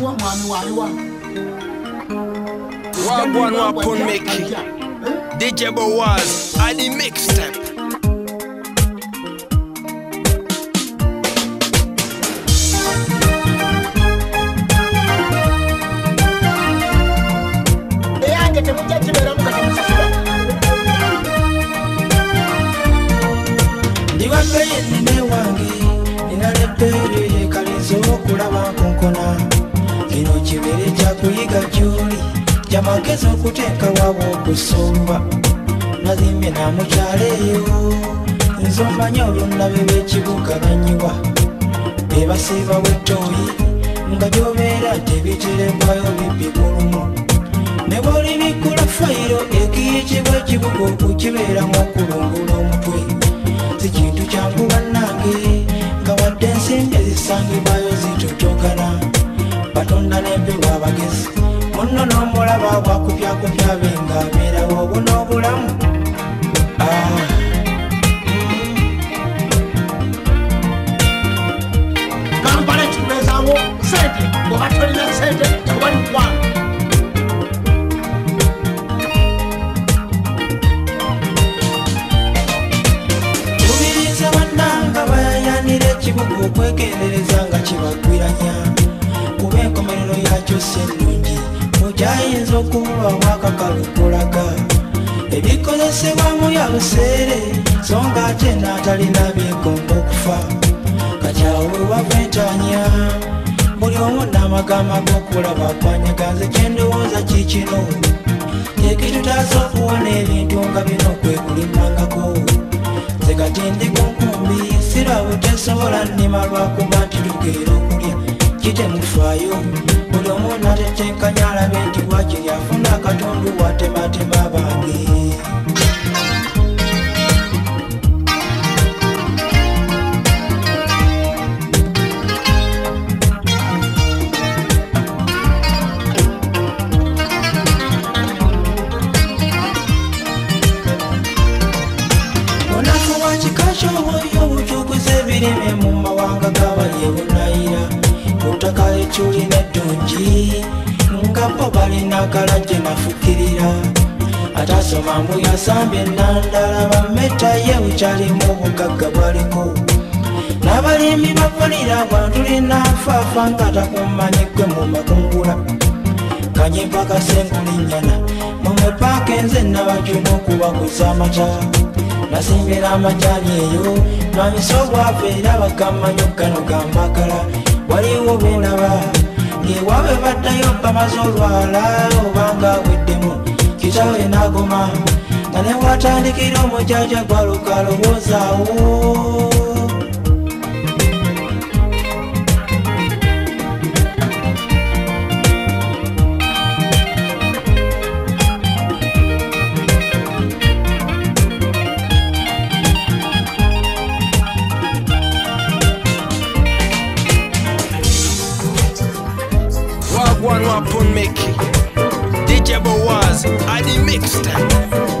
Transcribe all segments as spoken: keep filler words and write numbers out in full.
Wagwan Wapun Mickey, D J Boaz, and the mixtape. Ndiwagaye nine wange, ninaletere kalizo kulaba konkona. Kino kibere kya kuyiga gy'oli, kyamagezi okuteeka wabo okusomba. Nazimye namukyaleyo, nze omanyi olunnabe b'ekibuga banyiwa. Bebasiiba w'ettooyi, nga gy'obeera tebiterekwayo bibbi kulumu. Ne bw'oli bikkula fayiro ekiyitibwa ekibuga okukibeeramu okulungula omutwe. Si kintu kyangu bannange, nga wadde ensimbi ezisangibwayo zitutogana. Batonda n'empewo abagezi, munno n'omulaba bwakupyakupya be ng'abeerawo obu n'obulamu. Kampala kibeezaawo ssente, bw'oba tolina ssente tewali mukwano. Kubiriza bannanga bayayanira ekibuga okwegendereza nga kibagwiranya. Kuba enkomerero yakyo si nnungi, mukyayinza okuba wakakalu kulaga. Ebikozesebwamu ya buseere, so nga ate n'atalina byegomba okufa. Kati awo we wava entaanya, buli omu n'amagama g'okulaba kwanyaganze kye ndowooza kikino. Ekitutaasa okuwona ebintu nga bino kwe kulimangako. Nze kati ndi ku nkumbi, sirabo tesobola nnima lwakuba nti tugeera okulya. Kitemufaayo, buli omu n'atetenkanya alabe nti bwakiri afuna akatundu watematema bange. Onakuba kika ky'obwoyo obutukuza ebirime mu mawanga g'abali ebunayira. Kutaka echuli neddungi, nga bo balina akalajje nafukirira. Atasoma mbu yasambye ennandala bammetta ye bukyalimu obugagga bwaliko. N'abalimi bafunira abantu lina nfaafa nga takumanyiggwe mu makungula. Kanyimpa kasenkulinnyana, mumwe paaka enze nabajuna okubaguza amata. Nasimbye n'amajaani eyo, n'amiso bwafe era bagamanyi gano gambagala. Waliwo bendaba, ng'ewaabwe baddayo bamaze olwala obanga weddemu. Kitaawe n'agoma, nga ne watandikira omujaja gwaluka lowoozaawo. Wagwan Wapun Mickey, D J Boaz, and the mixtape.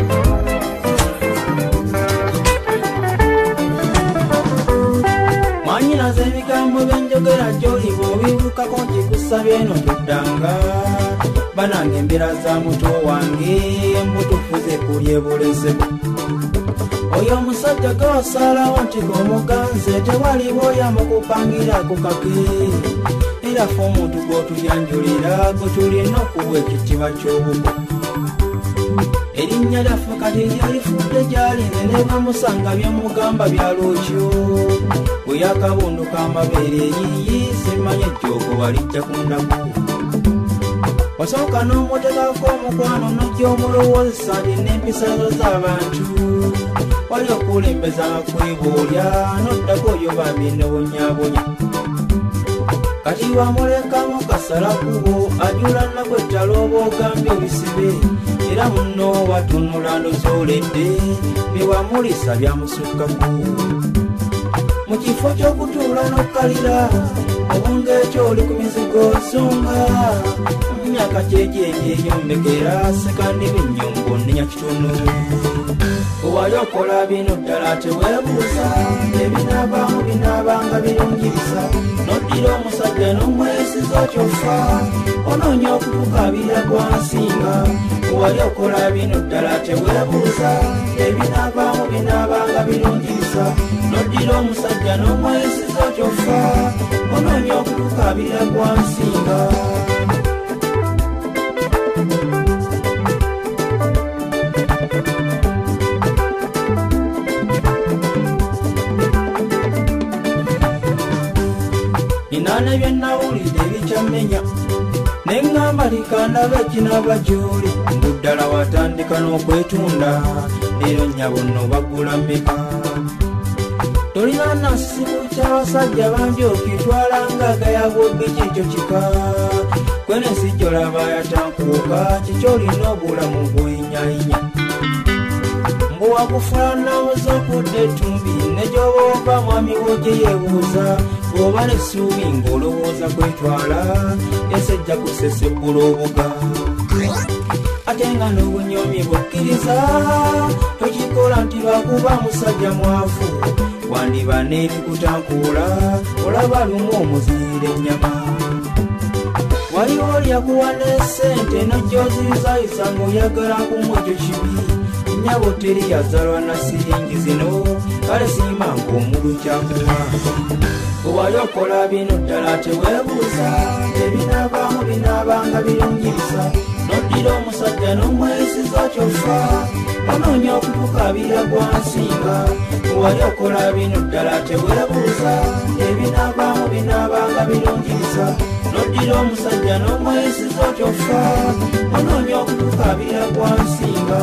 Manyinaze ebigambo byenjogera gy'oli bw'obibukako nkikusabye eno tuddanga. Banange embeera za muto wange mbutufuze kulye bulezebo. Oyo omusajja gw'osalawo nti g'omuganze tewali bwoya mu kupangira ku kake. Era ffe omuntu gw'otuyanjulira gwe tulina okuwa ekitiibwa ky'obuko. Erinnya lyaffe kati lyalifudde gy'alinze ne bamusanga byemugamba byalwokyo. Bwe yakabundu k'amabeere eyiyi simanyi ejjoogo walijja ku nnaku. Wasooka n'omutekako omukwano n'ojja omulowozesa nti n'empisa zo z'abantu. Wali okulembeza kweboolya n'oddako oyo bambi n'obonyaabonya. Kati wamulekamu kasala kubo ajula nakwetala oba ogambye obisibe. Era muno watunula ndozooledde byewamulisa byamusukkako. Mu kifo ky'okutuula n'okkalira obunga ekyo oli ku mizigo nsonga emyaka gyegyeyombekera sekandi b'ennyombo nenya kitono owali okola bino ddala teweebuuza ebinaabaamu binaabanga birungibisa noddira omusajja n'omwesiza kyoffa onoonya okutukabira gwansinga owali okola bino ddala teweebuuza ebinaabaamu binaabanga birungibisa noddira omusajja n'omwesiza kyoffa onoonya okutukabira gwansinga ninaana byennawulidde ebikyamenya neŋŋamba likandabe kinaba gy'oli nguddala watandika n'okwetunda leero nnyabo nno bagula mmeka tolina nasibu ky'abasajja bangi okitwala ng'agayabwobbe kyekyo kika kwene sijjolaba yatankuuka kikyolina obulamu bwenyayinya mbuwakufaanawuza okudda ettumbi ne gy'oba ova mwami wo gye yeebuuza bw'oba n'essuubi ng'olowooza kwetwala esejja kusesebbula obuga ate nga n'obunyomi bukkiriza tokikola nti lwakuba musajja mwavu wandiba n'ebikutankuula olaba lumu omuziire ennyama waliwo olyakuwa n'essente nojjoziyizayisa ng'oyagala kumujjo kibi nnyabo teri yazalwa na siringi zino kale siima ng'omulu kyakuwa owali okola bino ddala teweebuuza ebinaabaamu binaabanga birungibisa noddira omusajja n'omwesiza kyoffa onoonya okutukabira gwansinga owali okola bino ddala teweebuuza ebinaabaamu binaabanga birungibisa noddira omusajja n'omwesiza kyoffa onoonya okutukabira gwansinga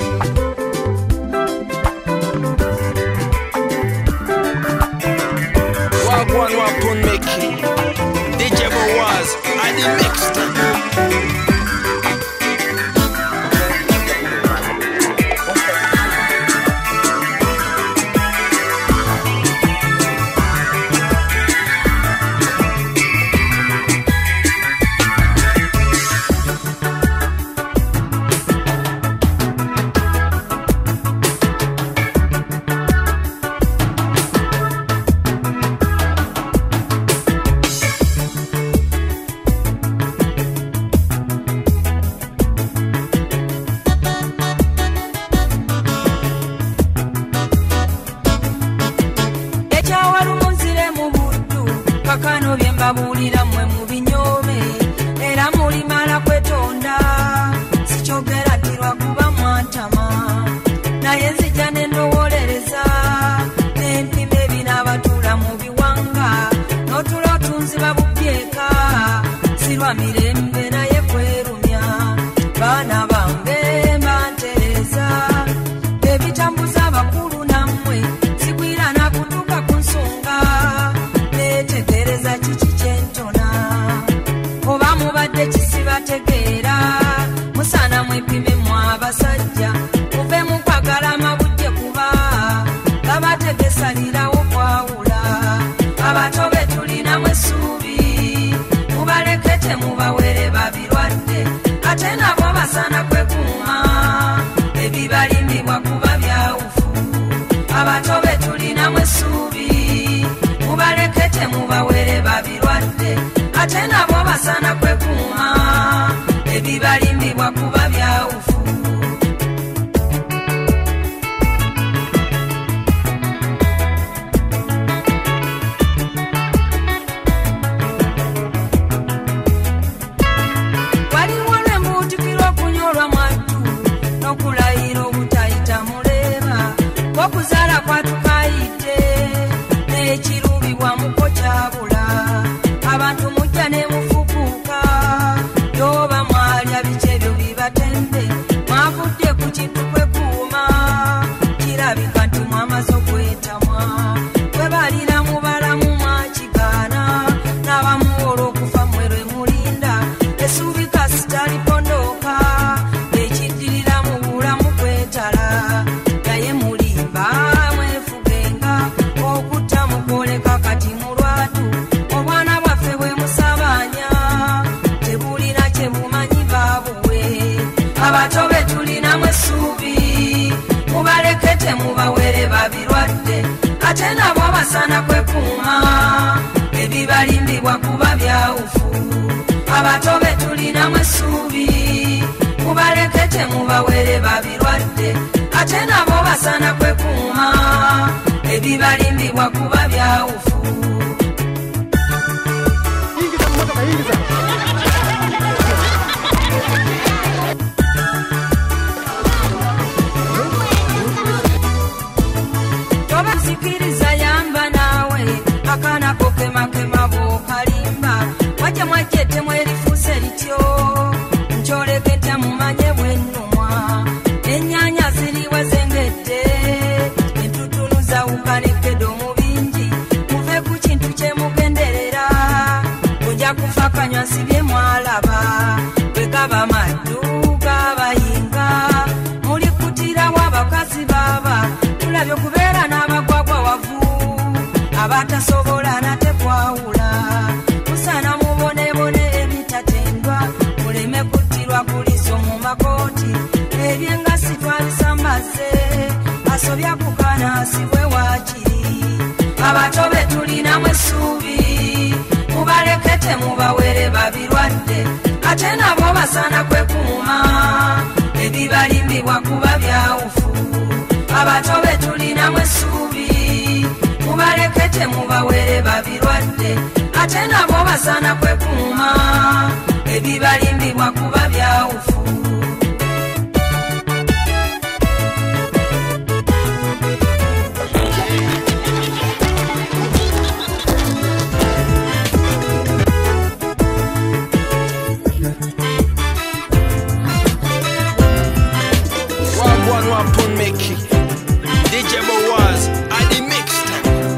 One weapon making D J Boaz and the mixed. kakano byembabulira mwe mu binyome era mulimala kwetonda sikyogera tirwa kuba mwantama naye nzija nendowolereza nempima ebinaabatula mu biwanga n'otula otunziba bubyeka sirwa mirembe naye kwerumya baana bange mbantereza ebitambuza abakulu nammwe sigwira nakutuka ku nsonga netegereza kiki kyentona oba mubadde kisibategeera musana mwepime mu abasajja muve mu kwagala amabujje kuba babategesalirawo kwawula abato be tulinamu essuubi mubalekete mubawere babirwadde ate nabo basana kwekuuma ebibalimbibwa kuba byawufu abato be tulinamu essuubi mubalekete mubawere babirwadde ate nabo basana kwekuuma ate nabo basana kwekuuma ebibalimbibwa kuba byawufu abato betulinamu essuubi mubaleke temubawere babirwadde ate nabo basana kwekuuma ebibalimbibwa kuba byawufu tobazikiriza yamba nawe akana kokemakema bwokalimba wajja mwajjete mwerifuuse lityo nkyoleketa mumanye bwennumwa ennyanya ziriwe zengedde entutunu zawukanekedde omubingi muve ku kintu kyemugenderera ojja kufa kanywa nsibye mwalaba bwe gaba maddu gabayinga mulikutirawo abakazi baba tulabye okubeera n'abagwagwa wavu abatasobola nate kwawula musana mubonebone ebitatendwa muleme kuttirwa kuliso mu makooti ebyengasi twabisambaze asobya kukana asibwe waakiri abato betulinamu essuubi mubaleke temubawere babirwadde ate nabo basana kwekuuma ebibalimbibwa kuba byawufu abato betulinamu essuubi mubaleke temubawere babirwadde ate nabo basana kwekuuma ebibalimbibwa kuba byawufu Wagwan Wapun Mickey, D J Bowaz, and the mixed.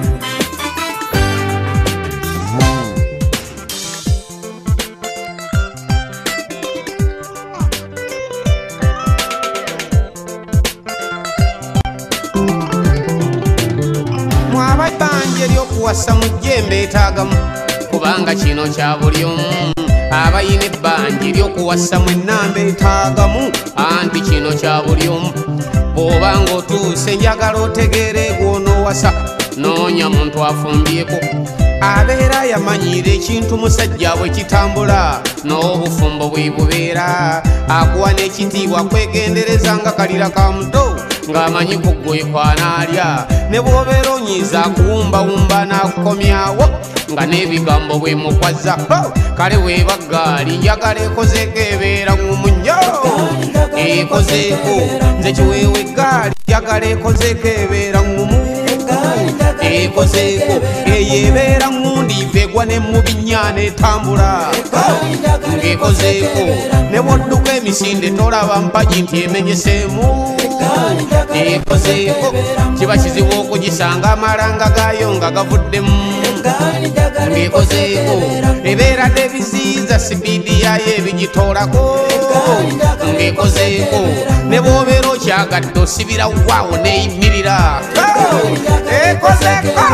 Mwaba banje lyokuwasa mujjembe etagamu kubanga kino kya buli omu abayina ebbanje lyokuwasa mwenamba etagamu anti kino kya buli omu bw'obanga otuuse njagala otegeere gw'onoowasa noonya muntu afumbyeko abeera yamanyiira ekintu musajja bwe kitambula n'obufumbo bwe bubeera akuwa n'ekitiibwa kwegendereza nga kalira ka muto ng'amanyi kuggwe kwanaalya ne bw'obeera onyiiza kuwumbawumba n'akukomyawo nga n'ebigambo bwe mukwaza kale weeba gaali njagala ekozeeko ebeera ngumunyo ekozeeko nze kiweewa eggaali njagala ekozeeko ebeera ngumu ekozeeko eyo ebeera ngundi vegwa ne mu binnya n'etambula ng'ekozeeko ne bw'odduka emisinde tolaba mpagi nti emenyeseemu ekozeeko kiba kizibu okugisanga amalanga gaayo nga gavuddemu ng'ekozeeko ebeera debiziiza sipiidi yayo ebigitoolako ng'ekozeeko ne bw'obeera okyagadde osibira waawo neeyimirira ekozeeko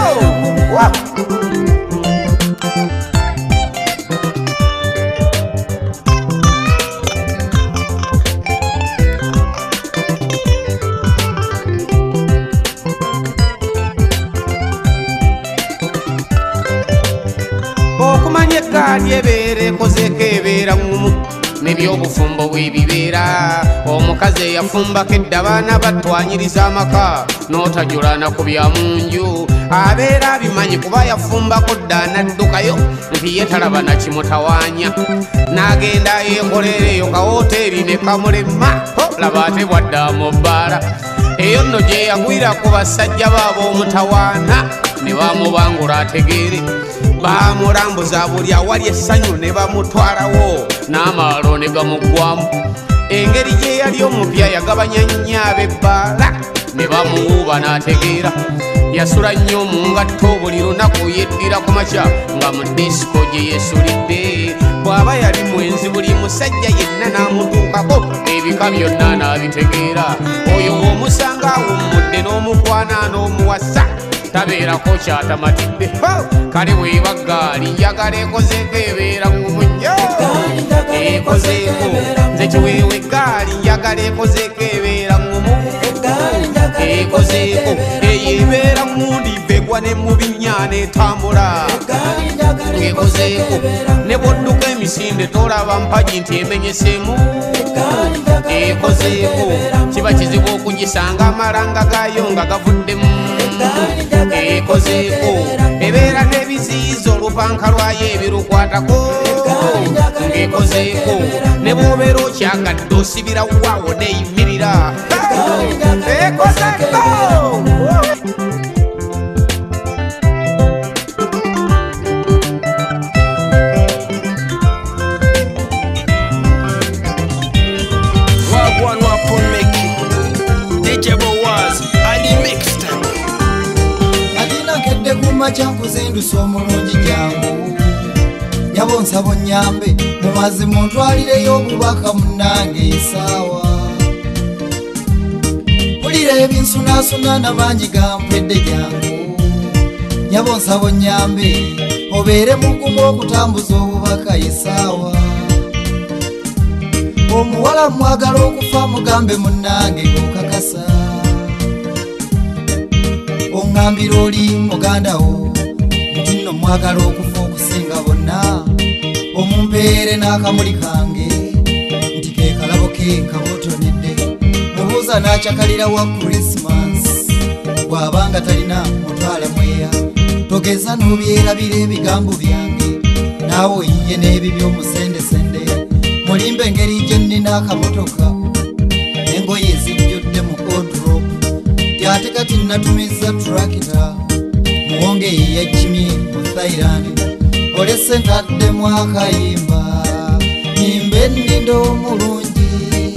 okumanya eggaali ebeera ekozeeko ebeera ngumu n'ebyobufumbo bwe bibeera omukazi eyafumbako edda abaana batwanyiriza amaka n'otajulana ku bya munju abeera abimanyi kuba yafumbako dda anaddukayo nti ye talaba na kimutawaanya n'agenda yeekolera eyo kawoteeri ne kamulema laba ate bwadda mu bbaala eyo nno gye yagwira ku basajja baabo omutawaana ne bamubangula ategeere bamulambuza buli awali essanyu ne bamutwalawo n'amalo ne gamuggwamu engeri gye yali omupya yagabanya nnyo ab'ebbaala ne bamuwuuba n'ategeera yasula nnyo mu ngatto buli lunaku yeddira ku makya nga mu disiko gye yeesulidde bw'aba yali mwenzi buli musajja yenna n'amutuukako ebika byonna n'abitegeera oyo bw'omusanga awummudde n'omukwana n'omuwasa tabeerako kyatamatidde kale bw'eba gaali njagala ekozeeko ebeera ngumunyo ekozeeko nze kiweewa eggaali njagala ekozeeko ebeera ngumu ekozeeko eyo ebeera ngundi bw'ogwa ne mu binnya n'etambula ng'ekozeeko ne bw'odduka emisinde tolaba mpagi nti emenyeseemu ekozeeko kiba kizibu okugisanga amalanga gayo nga gavuddemu ekozeeko ebeera n'ebiziyiza olupanka lwayo ebirukwatako ng'ekozeeko ne bw'obeera okyagadde osibira waawo neeyimirira ekozeeko Chankuzindusa omulungi jangu nyabo nsabo nyambe mu mazima ntwalireyo obubaka munnange esaawa pulira ebinsunaasuna n'amaanyi gampedde jangu nyabo nsabo nyambe obeere mugumu okutambuza obubaka esaawa omuwala mwagala okufa mugambe munnange gokakasa ongambira oli muganda wo nti nno mwagala okufa okusinga bonna omumpeere n'akamuli kange nti ke kalabo ke kabotonedde mubuuza n'akyakalira wa krisimansi bw'abanga talina mutwala mweya togeza n'obyerabira ebigambo byange naawe oyiye n'ebi by'omusendesende mulimba engeri gye nnina akamotoka engoye ezijjudde mu odrop ate kati natumiza turakita muwonge yeyakimye mu Thailand olese ntaddemu akayimba nimba ennindo omulungi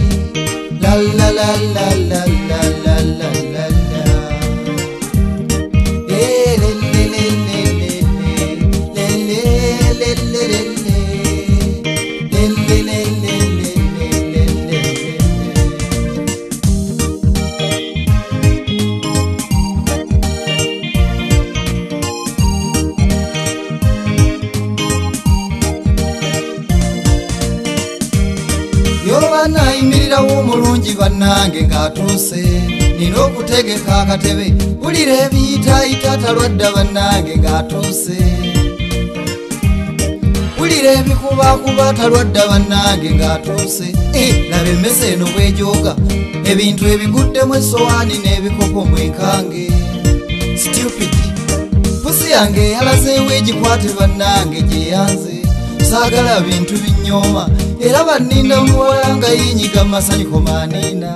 lalalalalalalalala nayimirirawo omulungi bannange ng'atuuse nina okutegeka akatebe pulira ebiyitaayita talwadda bannange ng'atuuse pulira ebikubakuba talwadda bannange ng'atuuse laba emmese eno bwejooga ebintu ebiguddemu essowaani n'ebikopo mwenkange stupid pusi yange eyalazeewo egikwate bannange gyeyanze saagala bintu binyooma era banninda muwala nga yinyiga masanyiko manina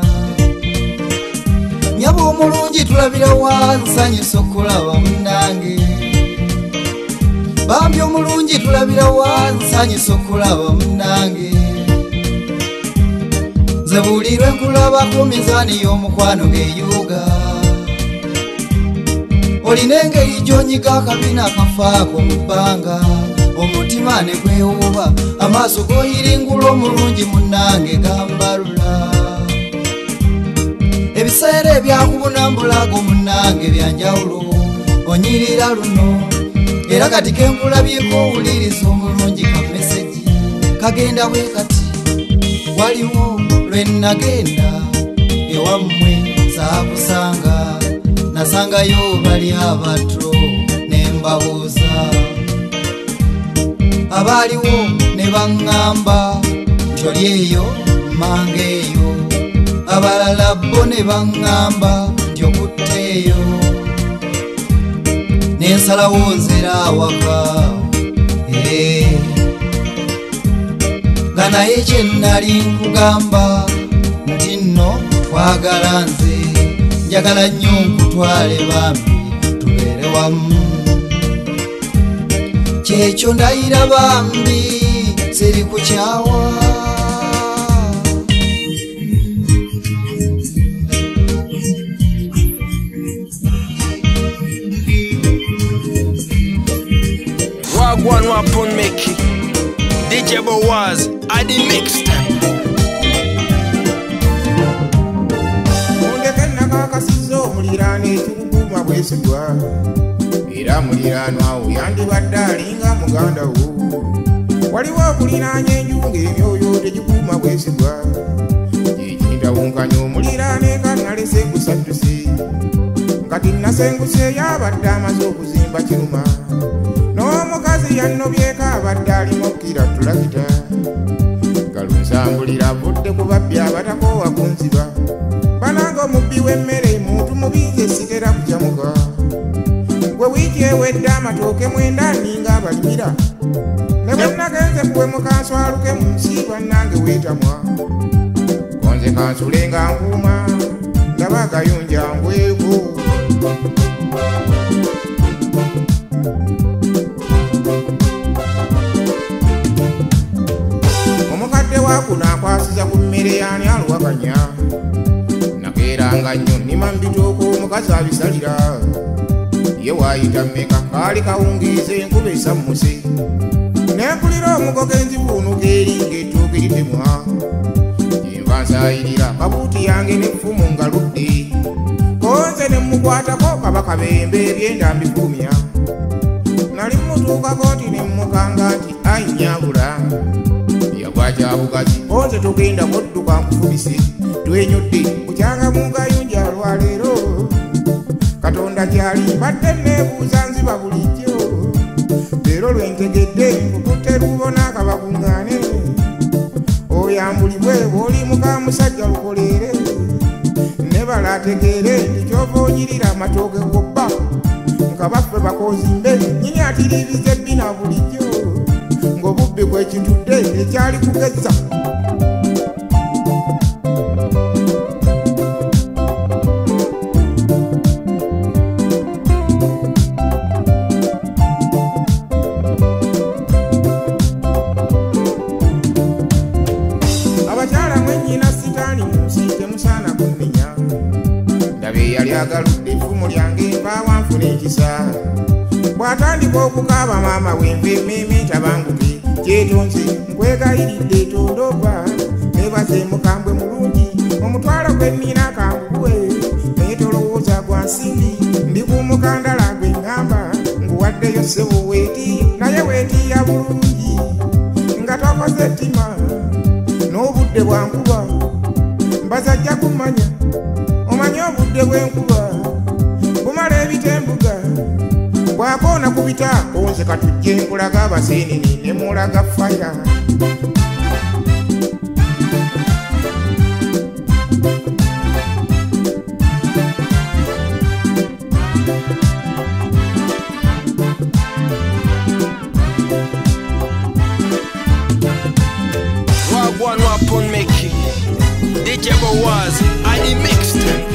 nyaba omulungi tulabira wansanyusa okulaba munnange bambi omulungi tulabira wansanyusa okulaba munnange nze buulirwe nkulabako mizaani y'omukwano ng'eyuuga olina engeri gy'onyiga akabina akafaako mu bbanga omutima ne gwewuuba amaaso goyiringula omulungi munnange gambalula ebiseera ebyakubunambulago munnange byanjawulo onyirira luno era kati kenkulabyeko owuliriza omulungi ka meseji kagenda bwe kati waliwo lwe nagenda ewammwe saakusanga nasangayo bali abato ne mbabuuza abaaliwo ne baŋŋamba nti oli eyo manga eyo abalala bo ne baŋŋamba nti okutteeyo n'ensalawo nzera awaka nga naye kye nnali nkugamba nti nno twagala nze njagala nnyo nkutwale bambi tubeere wamu kyekyo ndayira bambi siri kukyawa Wagwan wapon meki D J Boaz adi mixed Ondekena kakasizo mulirane tulukuma bwesigwa era muliranwa yandibadde alinga muganda wo waliwo okuliraanya enjunga emyoyo tegikuuma bwesigwa ekintawunkanya omuliraane kanalese kusatuse nga kati nasenguseeyo abadde amaze okuzimba kiruma n'omukazi yannobyeko abadde alimu kkira tulakita galunsambulira avudde ku babbi abatakoowa kunziba bananga omubbi w'emmere muntu mubize sitera kujamuka gwe wiiki ewedde amatooke mwenda ninga abalimira ne bwe nagenze kuwe mukanswaluke mu nsi bannange weetamwa konze kansule nga nkuuma ndaba agayunja ngweko omukadde wakuno akwasiza ku mmere yaani aluwakanya nakeeranga nnyo nnima mbitooka omukazi abisalira ye waayita mmeka kaali kawungiize enkuba esammuse nempulira omugogo enzibuunuka eri ng'ettooke litemwa yenva nsaayirira kabuuti yange n'effumu ngaludde konze ne mmukwatako kabaka bembe ebyenda mbifulumya nali mmutuukako nti ne mmukanga nti ayi nyaabula yagwa kyabugazi konze togenda modduka nkufubise twenyodde kukyanga mungayunja lwaleero katonda kyali mbadde neebuuza nziba bulijjo leero lwentegedde nkukutte lubona akabakuŋŋaane oyambulibwe bw'oli muka musajja lukoleere ne bala ategeere nti kyova onyirira amatooke gobba nga baffe bakozimbe nyini atiriiriza ebbina bulijjo ng'obubbi kwekintudde ekyali kugezza agaludde effumu lyange mpaawa nfuna ekisa bw'atandika okukaaba maama wenva emmeeme tabanguke kyetonze nkwegayiridde tondoba nebaze mukambwe mulungi omutwalo gwe nnina kanguwe naye tolowooza gwa nsimbi ndi ku mukandala gwe ŋŋamba nguwaddeyo ssebo weetiiya naye weetiiya bulungi nga tokoze ettima n'obudde bwankuba mbazajja kumanya omanye obudde bw'enkuba bumala ebitembuga bwakoona ku bita konze katujje nkulaga abaseenene ne mulaga faya Wagwan Wapon Meki D J Bowaz Ali Mixtape.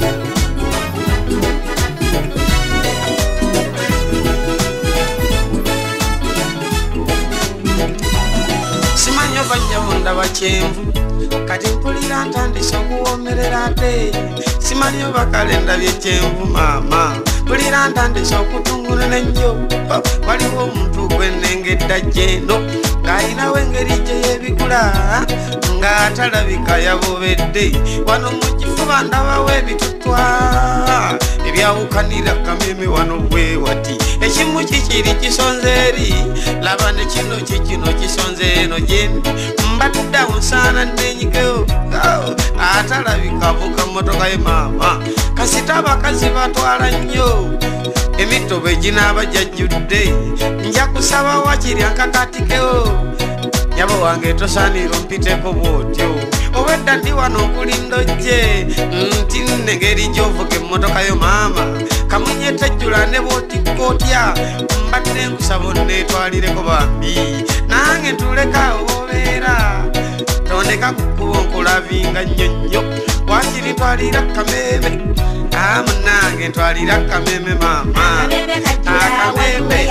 Simanyo banyabunda bakyenvu kati mpulira ntandise okuwoomerera ate simanyo bakalenda byekyenvu maama mpulira ntandise okutungula n'ennyo waliwo omuntu gwennengedda jjeno ng'ayinawo engeri gye yeebigula ng'atalabika yabobedde wano mu kifuba ndabawo ebitutwa ebyawukanira kameme wano bwe wati ekimu kikiri kisonze eri laba ne kino kikino kisonze eno gyendi mbaddawo nsaana nenyigeo atalabika vuga mmotoka ye maama kasita abakazi batwala nnyo emitobe ginaaba jajjudde nja kusaba wakiri ankakatikewo nyabo wange tosaanira ompiteko bwotyo obwedda ndi wano okulindojje nti nengeri gy'ovuga emmotoka yo maama kamunye tejjula ne bw'otikkootya mbadde nkusaba onneetwalireko bambi nange ntuleka obeera tondeka kukkuba onkulavinga nnyo nnyo wakiri twalira kameme amunange ntwalira kameme maama akameme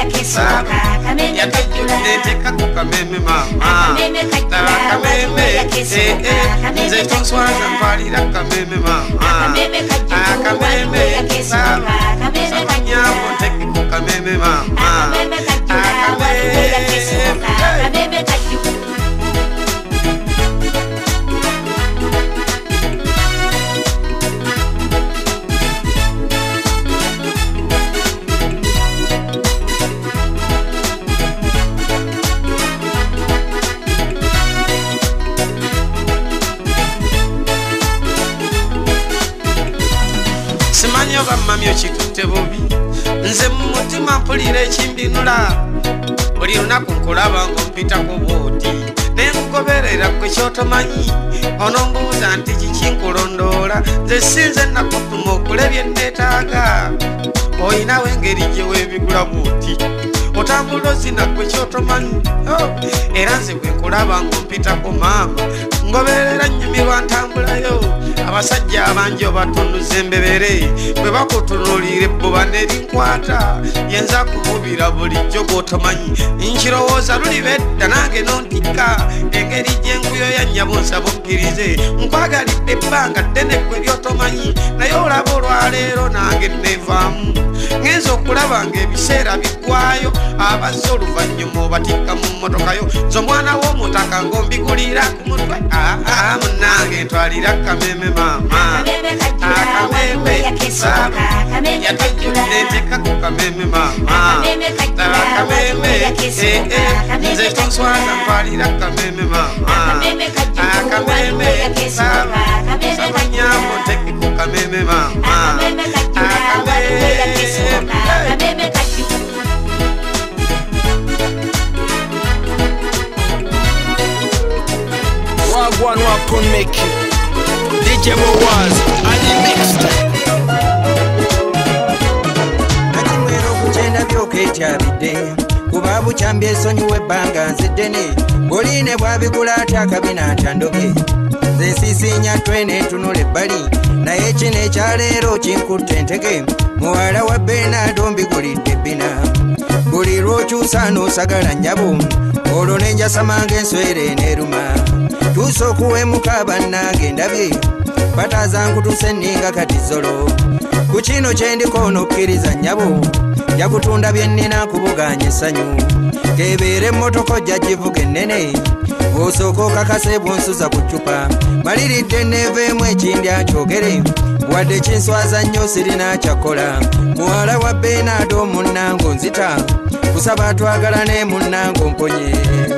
yatejjuddeeteka ku kameme maama akameme nze tonswaza ntwalira kameme maama akameme sabanyabo nteke ku kameme maama akameme Mamyo wampulira ekimbinula buli lunaku nkulaba ng'ompita ku bwoti nenkugoberera kwe kyotomanyi onombuuza nti kikinkulondoola nze sinze nakutuma okulebya enneetaaga oyinawo engeri gye weebigula bwoti otambula ozina kwe kyotomanyi era nze gwe nkulaba ng'ompitako maama ngoberera nnyumirwa ntambulayo abasajja abangi obatunuza embebere bwe bakutunuulira ebbuba nerinkwata yenza kububira bulijjo gwotomanyi nkirowooza luliba edda nange nontikka engeri gyenkuyo yannyabunsa bukkirize nkwagalidde ebbanga ddene ggwe lyotomanyi naye olaba olwaleero nange neevaamu ngenza okulaba ng'ebiseera biggwayo abazze oluvannyuma obatikka mu mmotokayo z'omwana w'omutaka ng'ombigulira ku mutwe aa munnange ntwalira kameme mama akameme baba yatajjudde nteka ku kameme mama laba kameme nze tonswaza ntwalira kameme mama akameme baba sabanyambo nteke ku kameme mama akameme Wagwan wapun make it. D J Bowaz, Ali mixed. Nakimwero kuchenda byoke kyabidde kuba bukyambye esonyiwa ebbanga nziddene ngoline bwabigula ataka binantandoge nze sisinya twene tunula ebbali naye kino ekyaleero kinkutte entege muwala wa Benado mbigulidde bina buli lw'okyusa n'osagala nnyabo olwo nenjasamanga enswere n'eruma tuuse okuwemuka bannange ndabye bataaza nkutuse nninga kati zolo ku kino kye ndiko n'okkiriza nnyabo yakutunda bye nnina nkubuganya essanyu kebeera emmotoka ojja givuga ennene osooka okakase bwonsuza ku ccupa maliridde neeveemu ekindi akyogere wadde kinswaza nnyo sirina kyakkola muwala wa Benado munnango nzita kusaba twagalane munnango mponye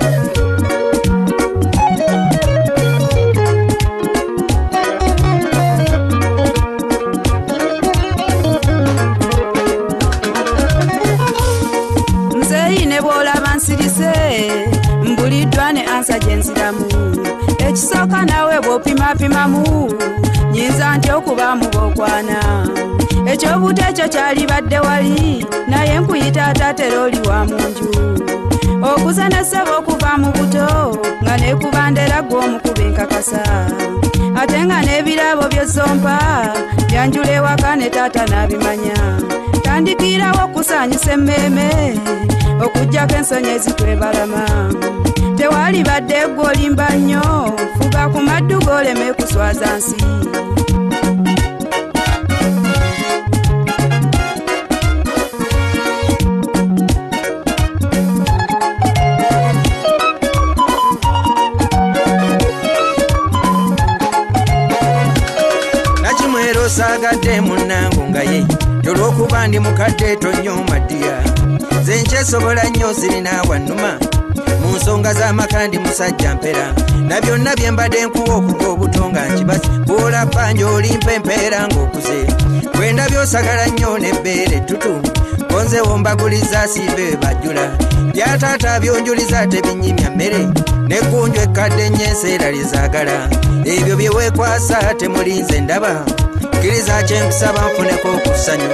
mbuliddwa ne ansa gyenziramu ekisooka nawe bw'opimapimamu nyinza nti okubaamu bw'okwana ekyobuto ekyo kyalibadde wali naye nkuyita atatera oli wa mu nju okuza ne ssebo okuva mu buto nga neekubandera gw'omukuba enkakasa ate nga n'ebirabo by'ozzompa byanjula ewaka ne taata n'abimanya tandikirawo okusaanyusa emmeeme okujjako ensonyi ezitwebalama tewali badde gw'olimba nnyo fuga ku maddu g'oleme kuswaza nsi nakimwero saagadde munnango nga ye olw'okuba ndi mukadde tonyooma ddiya nze nkyesobola nnyo sirina wannuma mu nsonga z'amaka ndi musajja mpera na byonna bye mbadde nkuwa okuva obuto nga nkibazi bw'ola bbanja olimpa empeera ng'okuze bwenda by'osagala nnyo n'ebbeera ettutu konzewo mbaguliza siibe bajjula byataata byonjuliza tebinyimya mmere n'eggunju ekkadde nnyo enseera lyezaagala ebyo bye weekwasa temulinze ndaba kkiriza kyenkusaba nfuneko okusanyu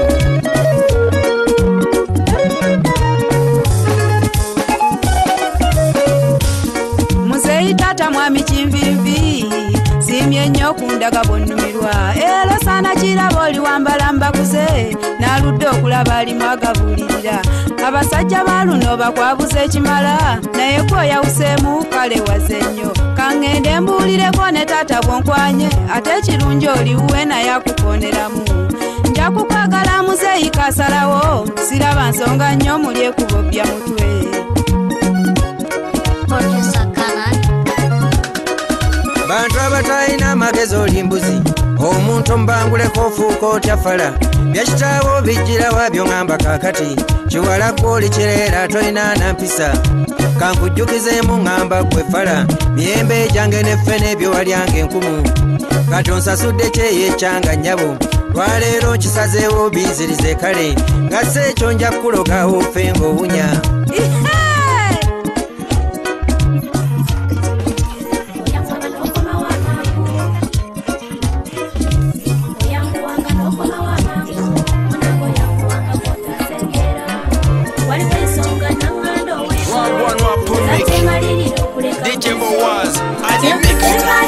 tata mwami kinvinvi simye nnyo kundaga bwonnumirwa era saana kiraba oli wambala mbakuze n'aludde okulaba alimu agabuulirira abasajja ba luno bakwabuza ekimala naye gwe oyawuseemu kale waze nnyo kaŋŋende mbuulireko ne taata bwonkwanye ate ekirungi oliwuwe naye akukonderamu nja kukwagala muzeeyi kasalawo siraba nsonga nnyo muli ekubo bya mutwe bantu abatalina amagezi oli mbuzi omuntu omubanguleko ofuuka otya fala byakitaawo bijjira wabyo ŋŋamba kaakati kiwala gw'oli kireera tolina nampisa kankujjukizeemu ŋŋamba gwe fala miyembe gyange neffe n'ebyo walyanga enkumu kati onsasudde kyeyo ekyanga nnyabo lwaleero kisazeewo bizirize kale nga si ekyo nja kukulogawo ffe ng'owunya. D J Boaz, Adi Mixter.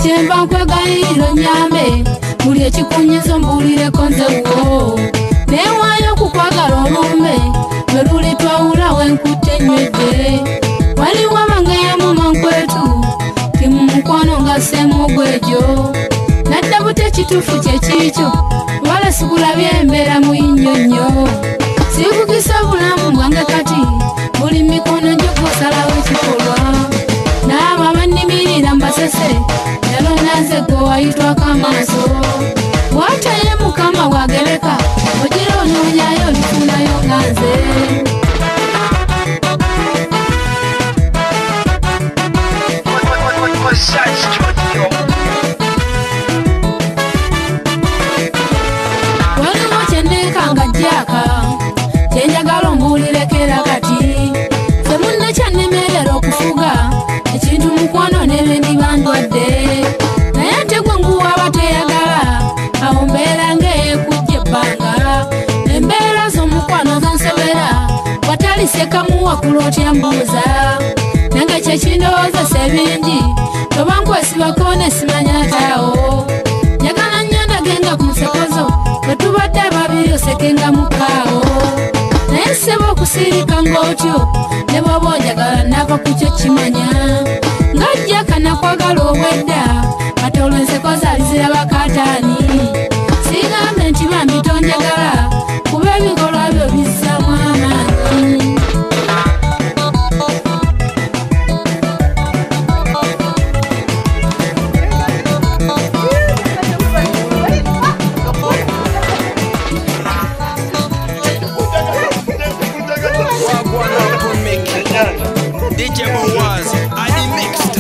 kyemba nkwegayiriro nyambe buli ekikunyizo mbulireko nzewo newaayo okukwagala olumbe lwe luli twawula wenkutte nywedde waliwo abangeyamuma nkwetu timu mukwano nga ssemugwejo nadda bute kituufu kyekikyo wala sikulabye embeera muyinyonnyo sikugisa bulamu bwange kati buli mikono gyogosalawo ekikolwa n'abo abannimirira mbasese yalonanze gwe wayitwako amaaso bwataye mukama bwagereka ogira onoonyayo lifunayo nga nze waliwo kyendeekanga jjaaka kyenjagala ombuulirekera kati fe munne kyannemerera okufuga ekintu mukwano nebendi bandwadde naye ate gwe nguwa abateyagala awo mbeera ng'eyekujja ebbanga embeera z'omukwano zansobera watalisekamuwa kulotya mbuuza nange kyekindowozesa ebingi toba nkwesibako ne simanya taawo njagala nnyo ndagenga ku nsekozo bwe tubadde babiri osekenga mukaawo naye sseba okusirika ng'otyo ne bw'oba onjagala nava ku kyo kimanya ng'ajja kanakwagala obwedda kati olwo enseko zaali ziraba kataani sigambe nti bambi tonjagala kuba ebikolwa byo bizzamu amaanyi D J Boaz, Adi Mixed.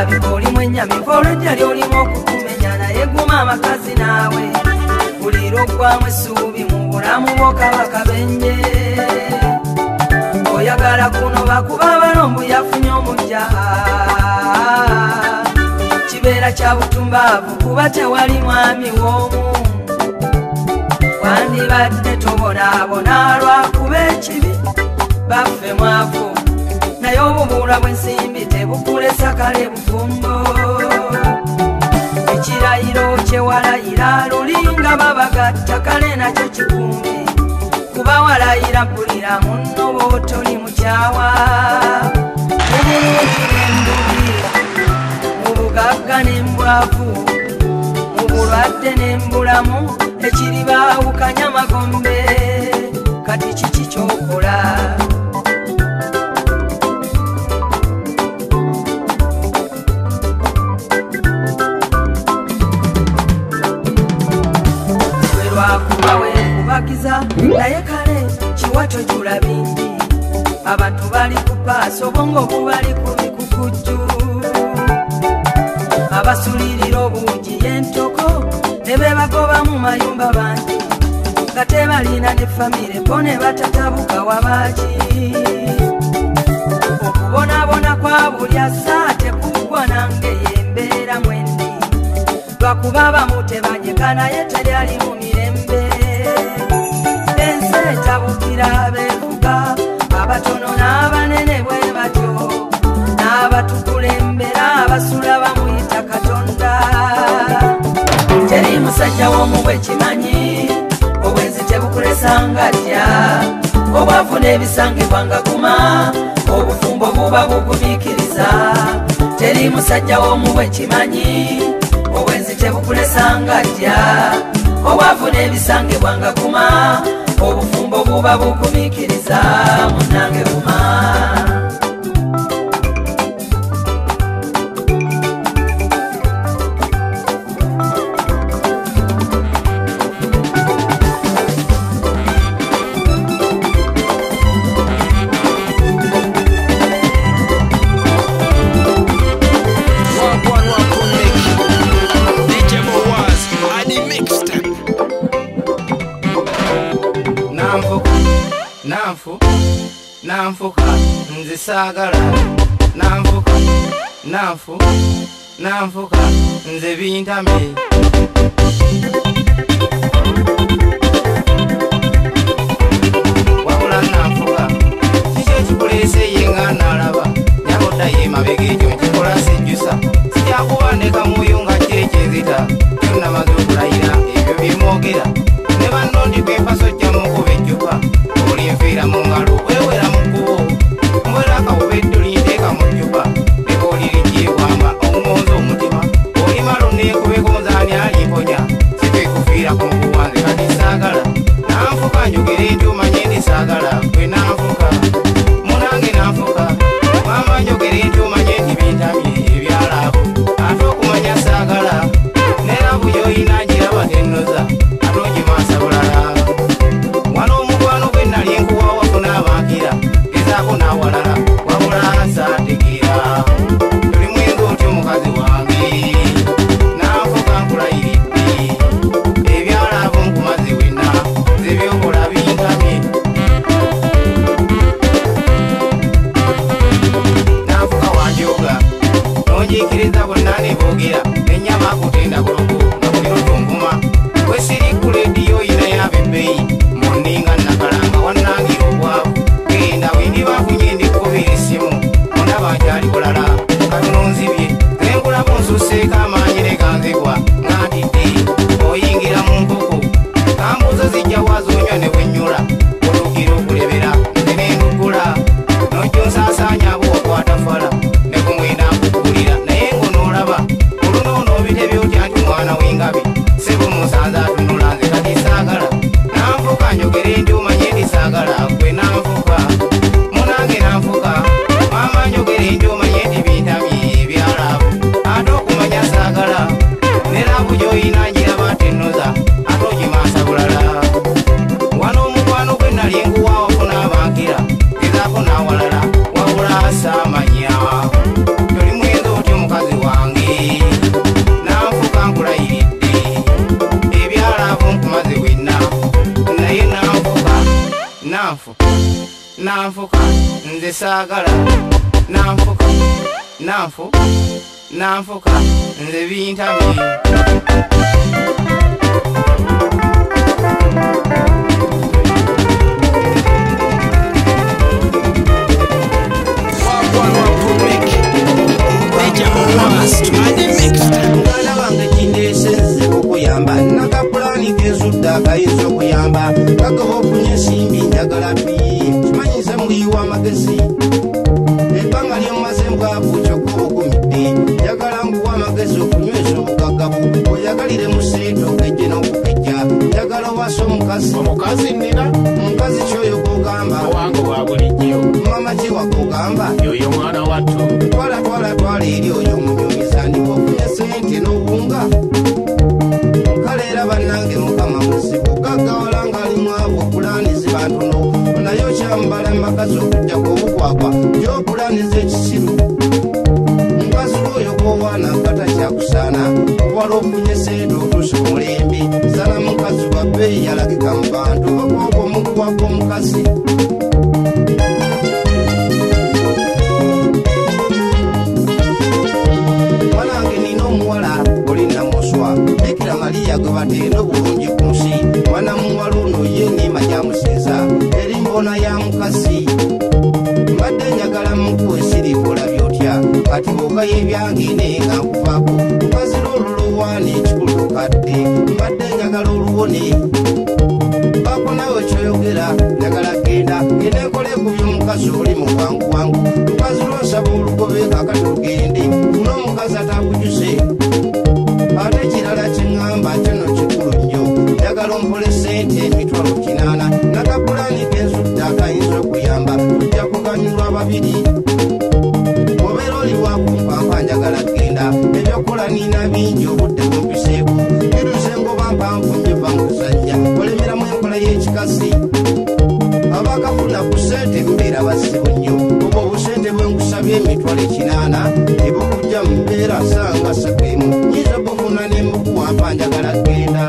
olabika olimu ennyamivu olwejja lyolimu okukumenya naye guma amakazi naawe bulira oggwamu essuubi mu bulamu bw'okabaka benye oyagala kuno bakuba abalombu yafunye omujja kibeera kya butumbaavu kuba tewali mwami w'omu wandibadde tobonaabona lwakuba ekibi baffe mwavu naye obubulwa bw'ensimbi tebukulesa kale bufumbo ekirayiro kyewalayira lulinga babagatta kale nakyo kikumbi kuba walayira mpulira munno bootoli mukyawa mubulungi n'embubi mu bugagga n'embwavu mu bulwadde n'embulamu ekiri baawukanya magombe kati kiki kyokola lwakuba wekubagiza naye kale kiwato jula bingi abantu bali ku paaso obwongo bubali ku bikukujju abasulirira obuugi y'entoko ne bebagoba mu mayumba bangi nga tebalina ne famire ko ne batatabuka wabaki okubonabona kwa buli assa tekugwa nange yembeera mwendi lwakuba abamu tebanyeka naye teryali mu mirembe ensi etabukira beevuga abatono n'abanene bwe batyo n'abatukulembera abasula bamuyita katonda teri musajja w'omu bwekimanyi obwenzi tebukulesanga tya obwavu n'ebisangibwanga kuma obufumbo buba bugumiikiriza teri musajja w'omu bwekimanyi obwenzi tebukulesanga tya obwavu n'ebisangibwanga kuma obufumbo buba bugumiikiriza munange kuma nanfuka nzisaagala nanfuka nanfu nanfuka nze bintamye wabula nanfuka kiki ekikuleese yenga nalaba nyabotaye emabega ekyo nkikola sijjusa sijakuwandika muyo nga kyekyezita kyonnamaze okulayira ebyo byemwogera ne banno ndi kwempaso jjamukuba ejjupa olinfiira mu ngalo wewera mu kkubo mbwera akawubedde olinteeka mu jjupa nekoolirikiewamba omugonza omutima olimalo neekubeko muzaani alimponya sikwekufiira ku mukuwanze kati saagala nanfuka njogere nti omanye ndi saagala kwe nanfuka munange nanfuka mama njogere nti omanye nti bintamye ebyalaabu ate okumanya saagala nerabu yoyina ngiraba tennoza ate ogimasa bulala wano omukwano gwe nali nkuwa wafuna abankira gezaako nawalala wabula nsaategeera tuli mwinga otyo omukazi wange nanfuka nkulayiridde ebyalaavu nkumazi wenna zebyokola bintamye nanfuka wanjoga nonjiikiriza bonna ne boogera ennyama akutenda bulogo nga buliro tunguma wesiri ku lediyo yina yabebbeyi munninga nakalanga wannangira obwavu genda wendi bafunye ndikubira essimu ondaba nkyali bulala katono nzibye zenkulamu nsuseeko amaanyi ne ganzigwa nga ntidde oyingira mu nkoko kambuuzo zijja wazonywa ne bwennyula olugira okulebera nze nendugula nojjo nsaasaanya abo wakwata fala ne kumwenda nkukuulira naye ng'onoolaba oluno nze saagala nanfuka nanfu nanfuka nze bintabye mwana wange kindeesezze okuyamba nakapulani kenzudda akayinza okuyamba kagaba ofunye ensimbi njagala pi kimanyiza muliwa amagezi ebbanga lyomumaze mbwavu kyokka ogumidde njagala nkuwa amagezi okunyweza obugaggabu oyagalire mu sente okejje n'okukejja njagala owasa omukazi omukazi nina omukazi kyoyo gogamba owange wa bulijjo mama kiwa gogamba yoyo mwana wattu twala twala twala eri oyo omunyumiza ndiko ofunye sente n'obunga nkaleera bannange mukama muzibu gaggawala ng'alimwavu pulaanizi bantuno naye okyambala mumakazi okugjako obukwakwa gyopulaaniza ekisiru mukazi oyo gwowaana nkata kyakusaana kubala ofunye sente otuuse omulembe sala mukazi wa bbeeyi yalagika mu bantu bakwaka omukuwako omukazi Bikira Maria gwe batenda obulungi ku nsi mwana muwala ono ye nima gyamusinza eri mbona ya mukasi mbadde njagala mukuwa esirikola byotya kati bwogayo ebyange naye nga nkuvaako lukazira oluluwaana ekikulukadde mbadde njagala oluwone baako nawe kyoyogera njagala genda genda enkole ku by'omukazi oli mu bwangu bwangu lukazi lwonsaba olugobe kakati lugende n'omukazi atakujuse ate kirala kiŋŋamba kyono kikulu nnyo njagala ompole sente emitwalo kinaana nakapulani kenzudde akayinza okuyamba tujja kuganyulwa babiri obeera oli wakumpampa njagala genda ebyokukola nina bingi obudde bumpiseeko biruze ngoba mpanvu nyiva mu kuzannya olemeramu enkola y'ekikasi abakafuna ku sente mbeera basibu nnyo obwo obusente bwe nkusabye emitwalo ekinaana ebukujja mu mbeera sanga sakemu nyiza bufuna nemukuwampa njagala genda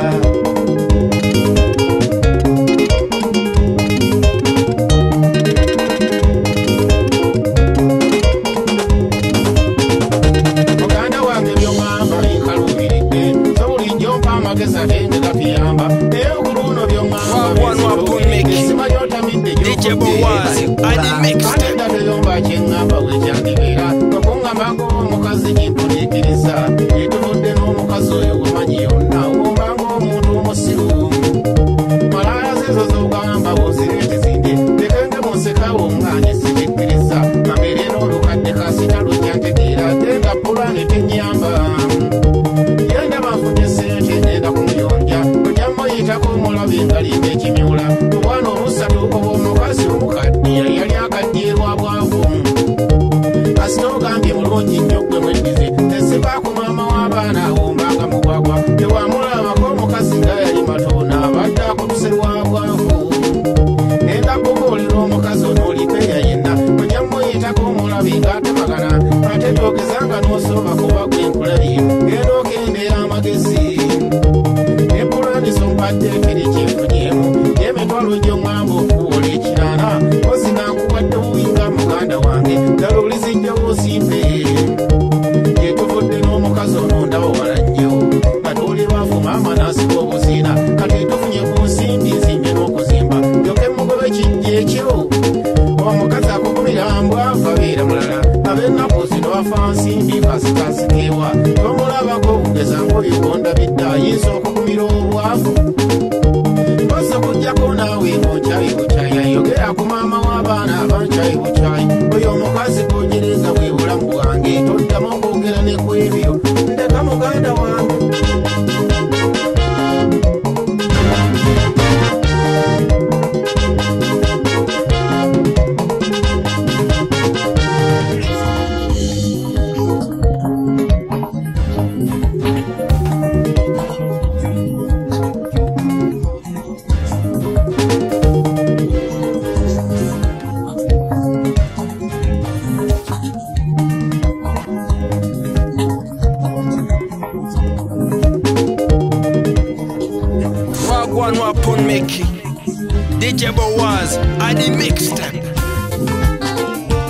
muganda wange byomwamba bikaluubiridde so bulijjo mpa amagezi ate nze gakiyamba naye okuluuno byomwamba yotamidde gyokuddeatedda teyomba kyeŋŋamba wekyandibera okuŋŋambanga omukazi gyempuniikiriza yetuvudde n'omukazi oyo wemanyi yonna owombanga omuntu omusiru malaya zezo zogamba bozireetizinde tekenge munsekawo omwanya sikikkiriza kamere n'olukadde kasita lujja ntegeera tenga pulani tenyamba yenda banfunye sente ngenda kumuyonja ojamuyitako omulabi ngalimba ekimyula obwana obusatu oba omukazi omukadde yali akaddirwa bwavu kasita ogambye mulungi nnyo gwe mweddize tesibaako maama w'abaana awombanga mugwagwa tewamulabako omukazi nga yali matoona abadde akutuserwa bwavu nenda kubuulira omukazi onoolipeeya yenna ojamuyitako omulabi ng'atemagana ate toogezanga n'osooba kuba gwenkulabye genda okendeera amagezi nepulanizo mpadde ekiri kyenfunyemu yemitwalo gy'oŋŋamba okuwola ekinaana ozi nankuwadde buwinga muganda wange ddala olizijjawo osimbe yetuvudde n'omukazi ono ndaba wala nnyo katuuli lwafu maama n'asiba obuziina kati tufunye ku nsimbi nzimbe n'okuzimba yoke mugobe kijja ekyo omukazi akugumira mbwavu abeera mulala ab'ennaku zino afa nsimbi kasikasikeewa tomulabako okugeza ng'oyogonda bidde ayinza okugumira obwavu oza okujjako naawe ng'okyayi bukyayi ayogera ku maama w'abaana abankyayi bukyayi oyo omukazi gwogereza bwe bulamu bwange toddamu okwogera ne ku ebyo ndeka muganda wange Wagwan Wapun Mickey D J Bowaz, I the mixtape.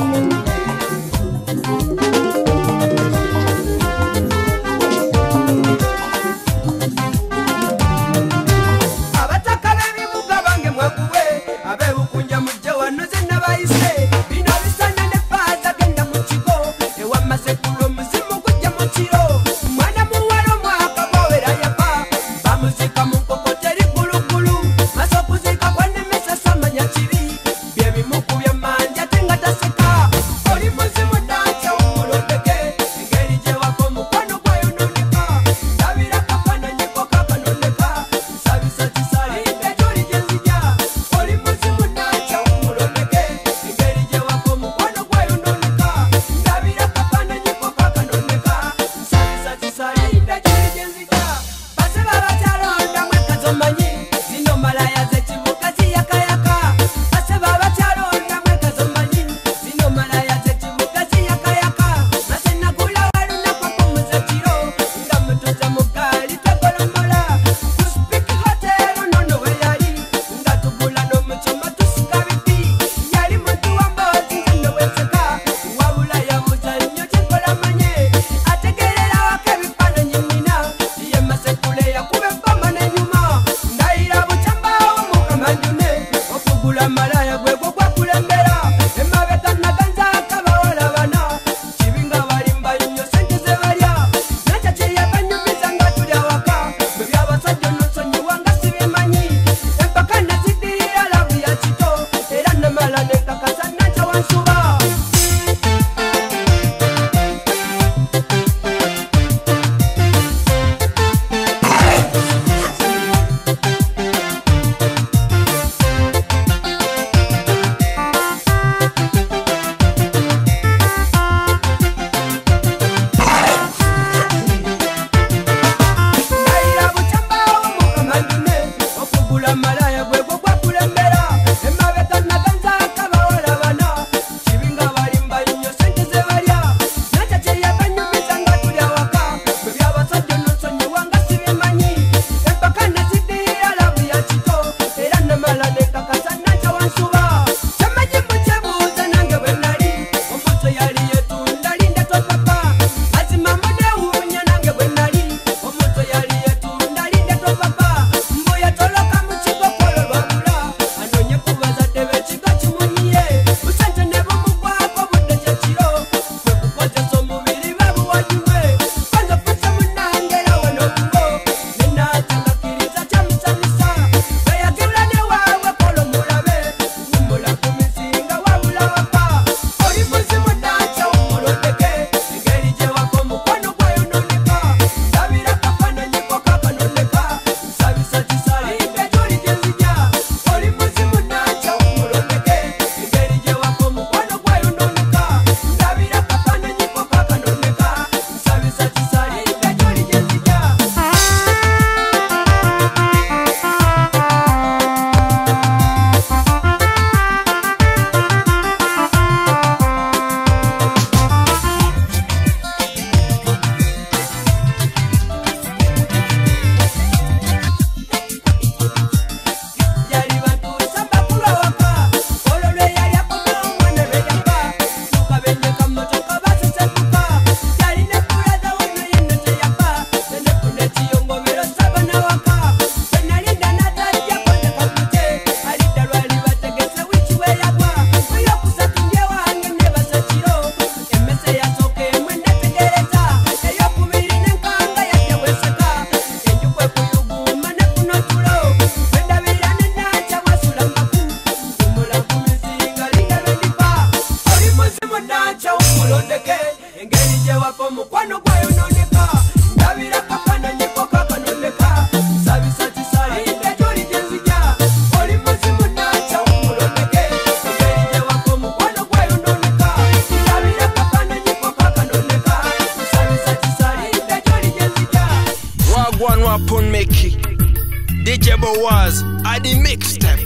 munacha umulondeke engeri gye wapa omukwano gwayononeka ndabira kakana nyiko kakanoneka nsabisa kisalinde gyoli gye nzija oli muzimu nacha umulondeke engeri gye wapa omukwano gwayononeka ndabira kakana nyiko kakanoneka nsabisa kisalinde gyoli gye nzija. Wagwan wapon meki D J Boaz at the mixtape.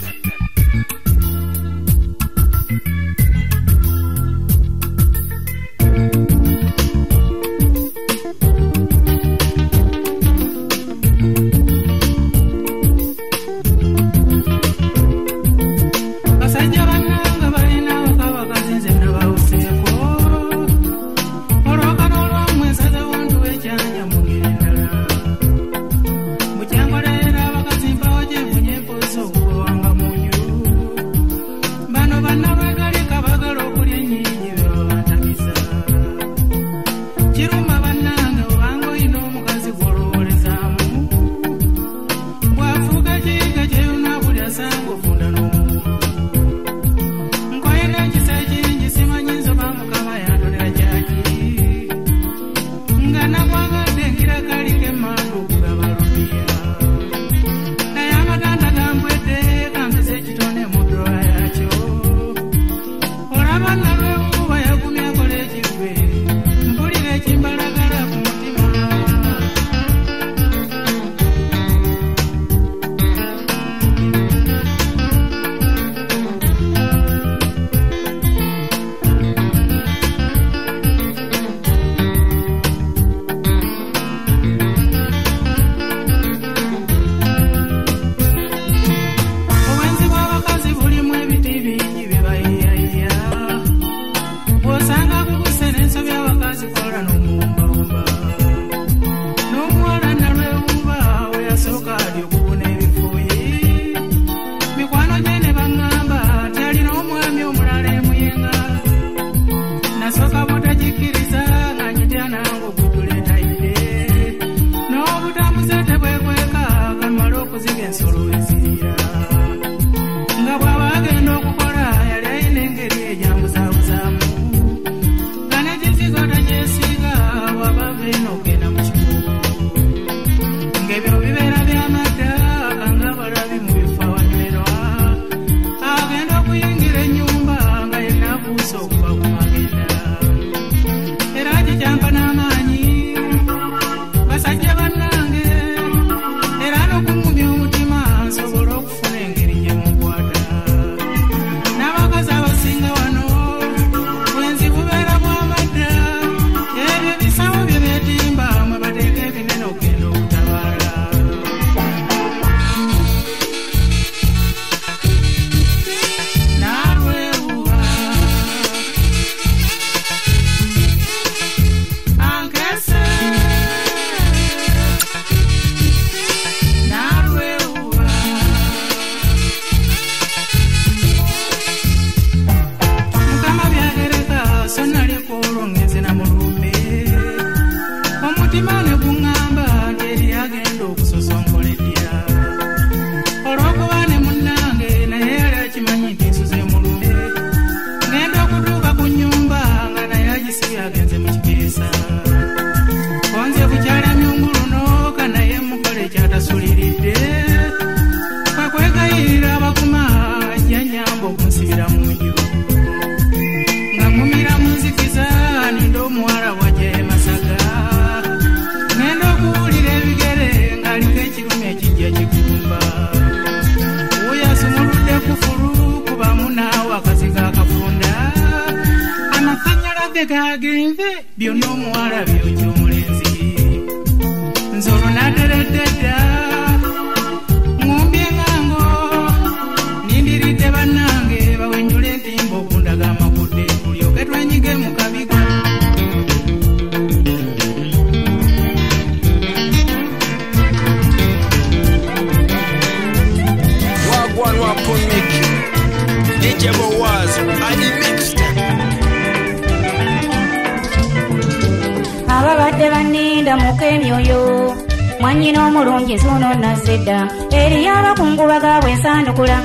ababadde banninda mukemyoyo mwanyina omulungi nsuno nazedda eri abakungubaga bwe nsandukula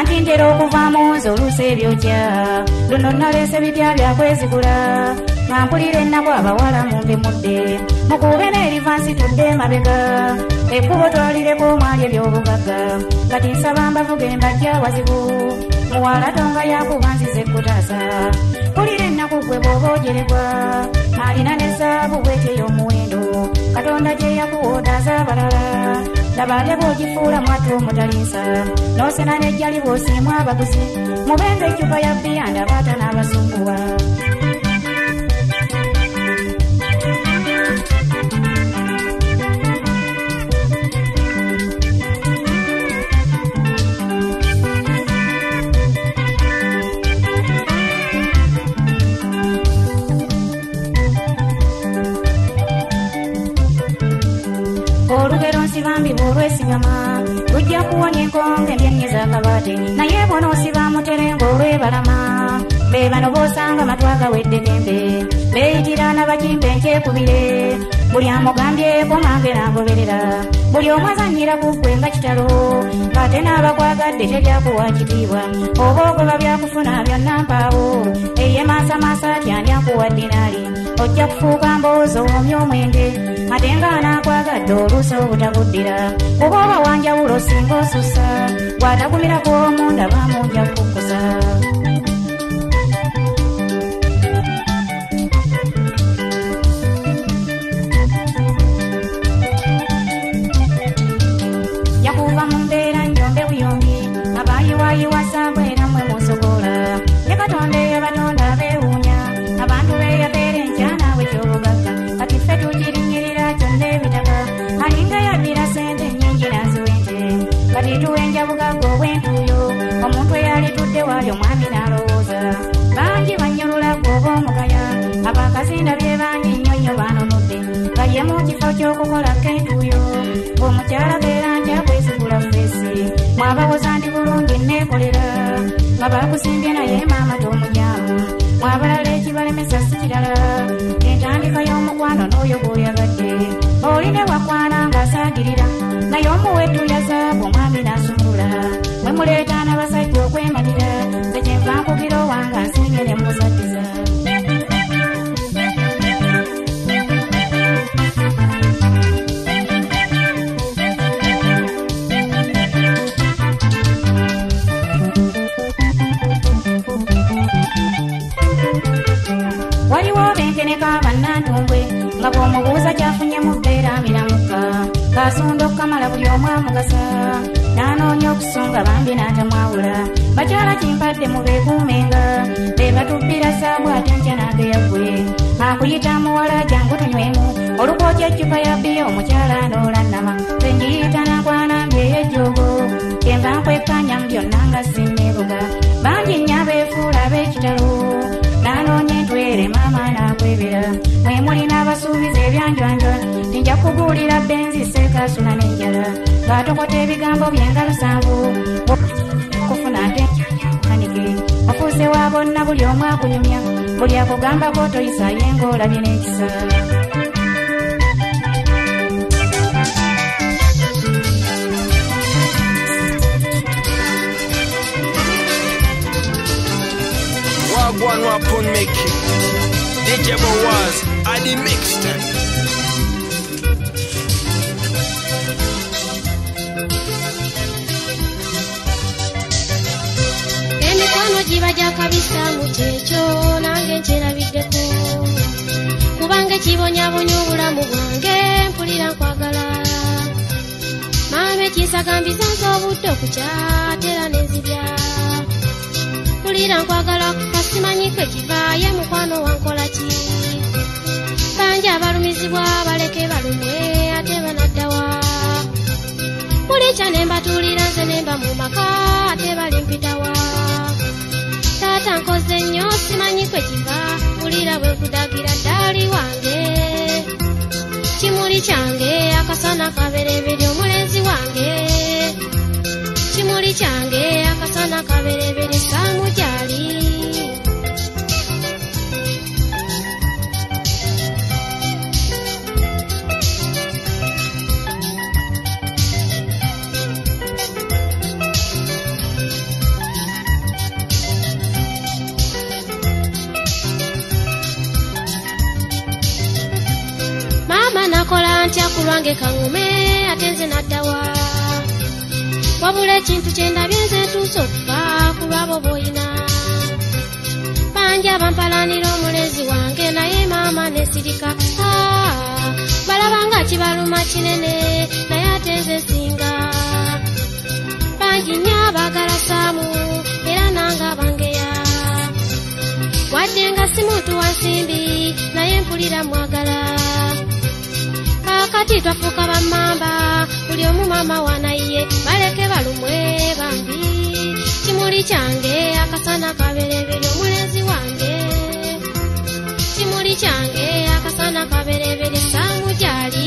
anti ntera okuvaamu nze oluusi ebyokya luno nalese bipya byakwezigula nga mpulira ennaku abawala mumpemudde mukube n'erivansi tudde mabega ekkubo twalireko mwali ebyobugagga kati nsaba mbavuge mbajja wazibu muwala tonga yakuba nzize kutaasa mpulira ennaku gwe bw'oba ogerebwa alina n'essaabu bwetyo omuwendo katonda gye yakuwoodaza abalala laba ate bw'ogifuula mwattu omutalinsa n'osena n'ejjali bw'osiimwa abaguzi mubenze eccupa ya bbiya ndabaata n'abasumbuwa olugero nsibambi bw'olwesigama lujja kuwonya enkonge endyenye z'akabaate naye bw'onoosiba muterengo olwebalama be bano b'osanga matwa gawedde dembe beeyitira n'abakimpe enkyekubire buli amugambyeko mange n'agoberera buli omu azannyira ku ggwe nga kitalo ng'ate n'abakwagadde teryakuwa kitiibwa oba ogoba byakufuna byonna mpaawo eye maasamaasa atyani akuwa dinaali ojja kufuuka mboozi owoomya omwenge ate ng'anaakwagadde oluusi obutabuddira kuba oba wanjawulo singa osussa bw'atagumirako omunda baamunja kukkusa yakuva mu mbeera njombe buyombi abayiwayiwasa bwera mmwe musogola ye katonda eyabatonda abeewuunya abantu beeyabeera enkyanaabwe kyobugagga kati ffe tukirinnyirira kyonna ebitaka alinga yaddira sente nnyingi naziwenje kati tuwenja bugagga obwentuuyo omuntu eyalitudde waali omwami n'alowooza bangi bannyulula gwoba omugaya abakazinda bye bangi nnyo nnyo baanonodde nga ye mu kifo ky'okukola kentuuyo ng'omukyala beeranja kwezigula feesi mwabawoza ndi bulungi neekolera nga bakusimbye naye maama t'omujyamu mwabalala ekibalemesa si kirala entandika y'omukwano n'oyo gw'oyagadde oline wakwana ng'asaagirira naye omuweddu yazaabu omwami n'asumulula mwe muleeta n'abasajja okwemalira nze kyenva nkugira owanga nsinge ne musatiza waliwo benkeneka bannantumbwe nga bw'omubuuza kyafunye mu bbeera miramuka kaasunda okukamala buli omu amugasa n'anoonya okusunga bambi n'atamwawula bakyala kimpadde mu beekuumenga be batubbira saabu ate nkya n'ageyaggwe akuyita muwala jangu tunywemu olukookya eccupa ya bbiya omukyala n'olannama zenjiyita nakwanambye ey'ejjoogo kenva nkwekkanya mu byonna nga sinneebuga bangi nnya beefuula ab'ekitalo n'anoonya entwere maama n'akwebera mwe mulina abasuubiza ebyanjwanjwa tinja kuguulira benzi seekasula n'enjala ng'atokota ebigambo byenga lusanvu kufuna ate kanike ofuuse wa bonna buli omu akunyumya buli akugambako toyisayo ng'olabye n'ekisa Wagwan Wapun Mickey D J Bowaz at the mixtape. Emikono giba gyakabisa mu kyekyo nange nkyerabiddeko kubanga kibonyabonya obulamu bwange mpulira nkwagala maama ekisagambiza nze obudde okukyatera n'enzibya mpulira nkwagala kasimanyi kwe kivaayo mukwano wankola ki bangi abalumizibwa baleke balume ate banaddawa bulikya ne mbatuulira nze ne mba mu maka ate balimpitawa taata nkoze nnyo simanyi kwe kiva mpulira bwe kudagira ddaali wange kimuli kyange akasana kabereberi omulenzi wange kimuli kyange akasana kabereberi saamu gyali nakola ntya ku lwange kaŋŋume ate nze naddawa wabula ekintu kye ndabye nze ntuuse okufa ku lwabo boyina bangi abampalanira omulezi wange naye maama nesirika balaba nga kibaluma kinene naye ate nze singa bangi nnyo abaagala saamu era nange abangeya wadde nga si muntu wa nsimbi naye mpulira mwagala kakati twafuuka bammamba buli omu maama wanaye baleke balumwe bambi kimuli kyange akasana kaberebere omulezi wange kimuli kyange akasana kaberebere saamu gyali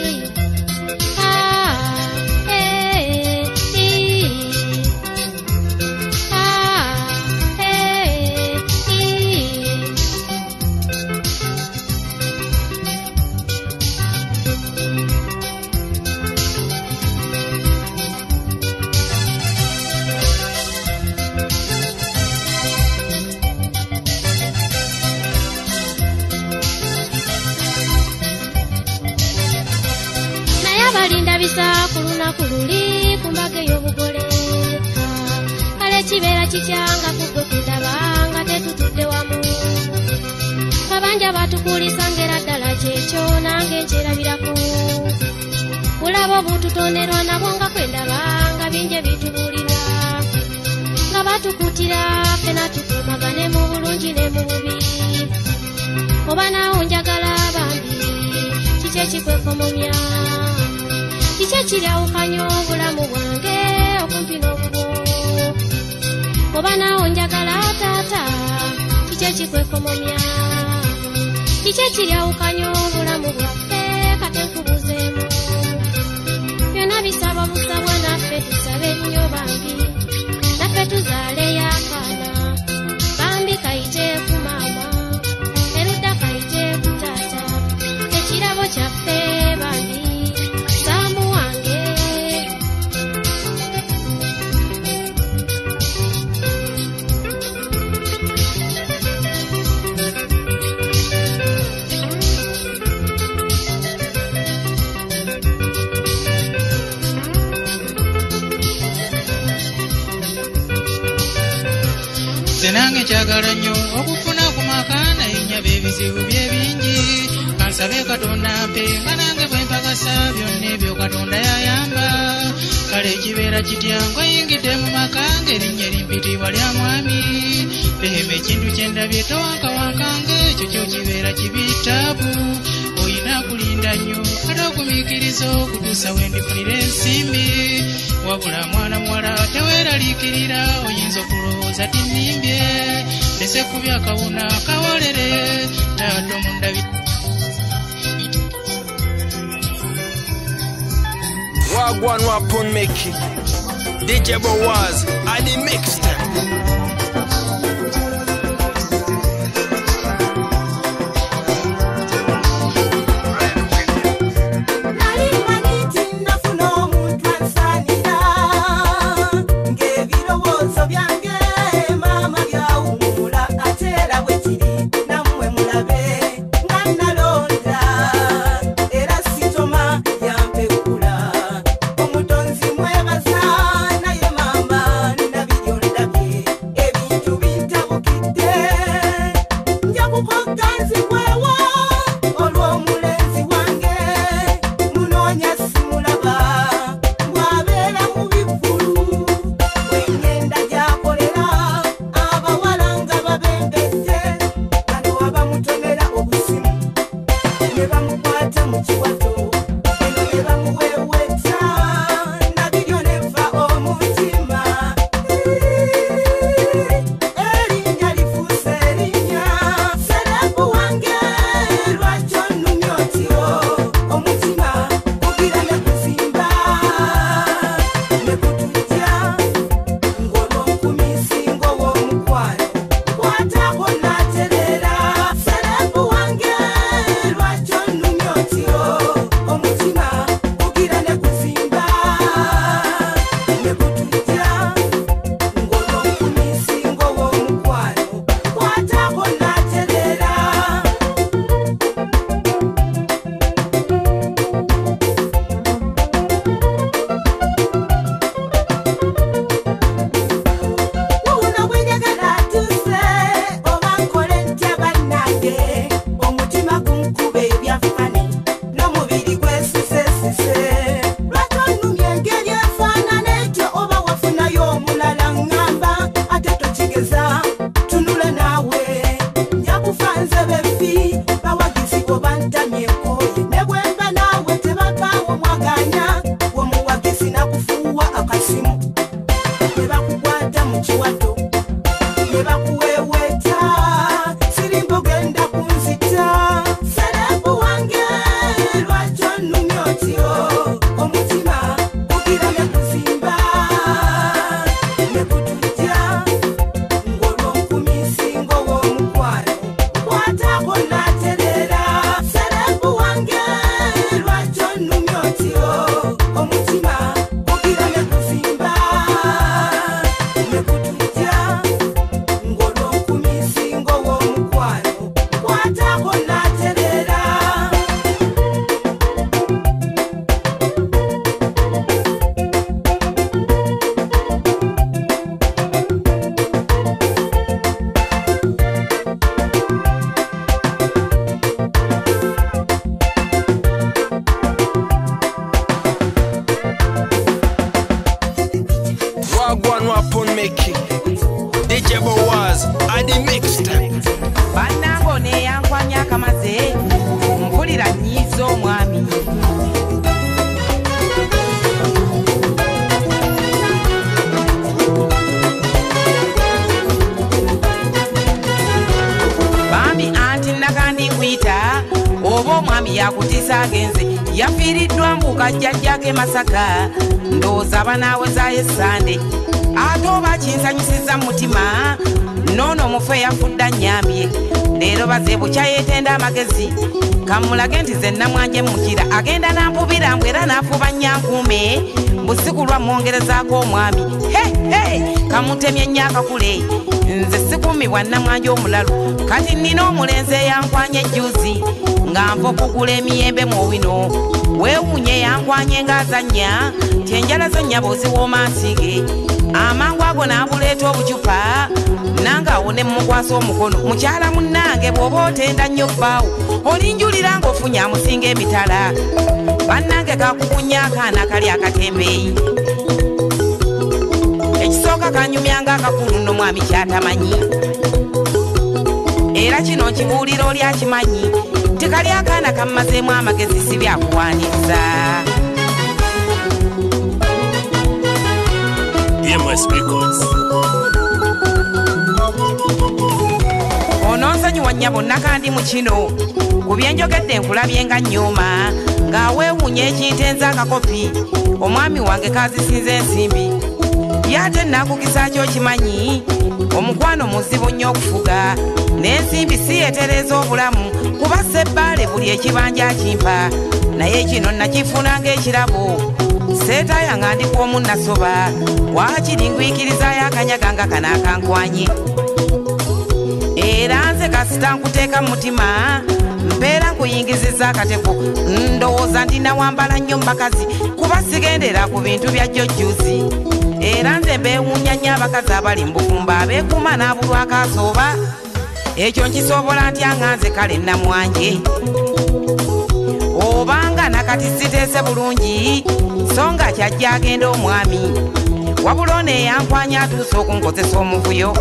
bisa ku lunaku luli ku mbaga ey'obugole kale kibeera kityanga kugwe kundaba nga tetutudde wamu babanja batukulisa ngera ddala kyekyo nange nkyerabiraku bulaba obututonerwa nabwo nga kwendaba nga bingi bitubuulirwa nga batukutira fena tukumagane mu bulungi ne mu bubi oba nawo njagala bambi kiki ekikwekomomya kiki ekiryawukanya obulamu bwange okumpi n'obubo oba nawo njagala taata kiki ekikwekomomya kiki ekiryawukanya obulamu bwaffe kate nkubuzeemu byonna bisaba busabwa naffe tusabe nnyo bambi naffe tuzaaleyo akaana bambi kayite ku maama erudda kayite ku taata ekirabo kyaffe bambi Senange kyagala nnyo okufuna ku makaana yennyaba ebizibu bye bingi kansabe katonda mpe nga nange bwe mpakasa byonna ebyo katonda yayamba kale ekibeera kitya ng'oyingidde mu maka ng'erinnya erimpitibwa lya mwami beema ekintu kye ndabye towankawankanga ekyo kyo kibeera kibitaabu oyina kulinda nnyo kata okumiikiriza okutuusa wendifunira ensimbi wabula mwana muwala teweeraliikirira oyinza okulowooza tinnimbye ndese ku byakawuna kawolere taata omundabi Wagwan Wapon Meki D J Bowaz I the mixed Erinya lifuuse erinya, serebu wange nakandi nkwita oba omwami yakutiisa agenze yafiiriddwa mbuka jjajjake Masaka ndowooza banaawezayo essande ate oba kinsanyusiza mu mutima noono omufu eyafudde annyambye leero baze bukya yeetenda amagezi kamulage nti ze namwanje mukira agenda nampubira mbw era n'afuba nnyankuume busikulwa mwongerezaako omwami hehe kamutemye nnyo akakule nze sikumibwa namwanje omulalu kati nnina omulenzi eyankwanye ejjuzi nga nva okugula emiyembe mu wino weewuunye yankwanye ng'azannya tyenjala zo nnyaba oziwooma nsiige amangu ago n'abuleeta obucupa nange awo ne mmukwasa omukono mukyala munnange bw'oba otenda nnyo bbaawo olinjulira ng'ofunye amusinga emitala bannange kakukunya akaana kali akatembeeyi ekisooka kanyumyanga akakulu nno mwami kyatamanyi era kino nkibuulira oli akimanyi tikali akaana kammazeemu amagezi si byakuwaaniriza D M S Records. ono nsonyiwa nnyabo nakandi mu kino ku byenjogedde nkulabye nga nnyuma ng'aweewuunya ekintenza akakopi omwami wange kazisinza ensimbi yate nakukisa kyo kimanyi omukwano muzibu nnyo okufuga n'ensimbi si yeetereza obulamu kuba sebbaale buli ekibanja kimpa naye kino nakifuna ng'ekirabo seetaaya nga ndikwomu nasoba waakiri ngwikirizayo akanyaga nga kana akankwanye era nze kasita nkuteeka mu mutima mbeera nkuyingiziza akatego ndowooza ndina wambala nnyo mbakazi kuba sigendera ku bintu bya jjojjuzi era nze mbeewuunya nnyo abakazi abali mu bufumba abeekuuma n'abulwako asooba ekyo nkisobola ntya nga nze kale namwanje obanga nakati siteese bulungi so nga kyajja agenda omwami wabula ono eyankwanya atuuse okunkozesa omuvuyo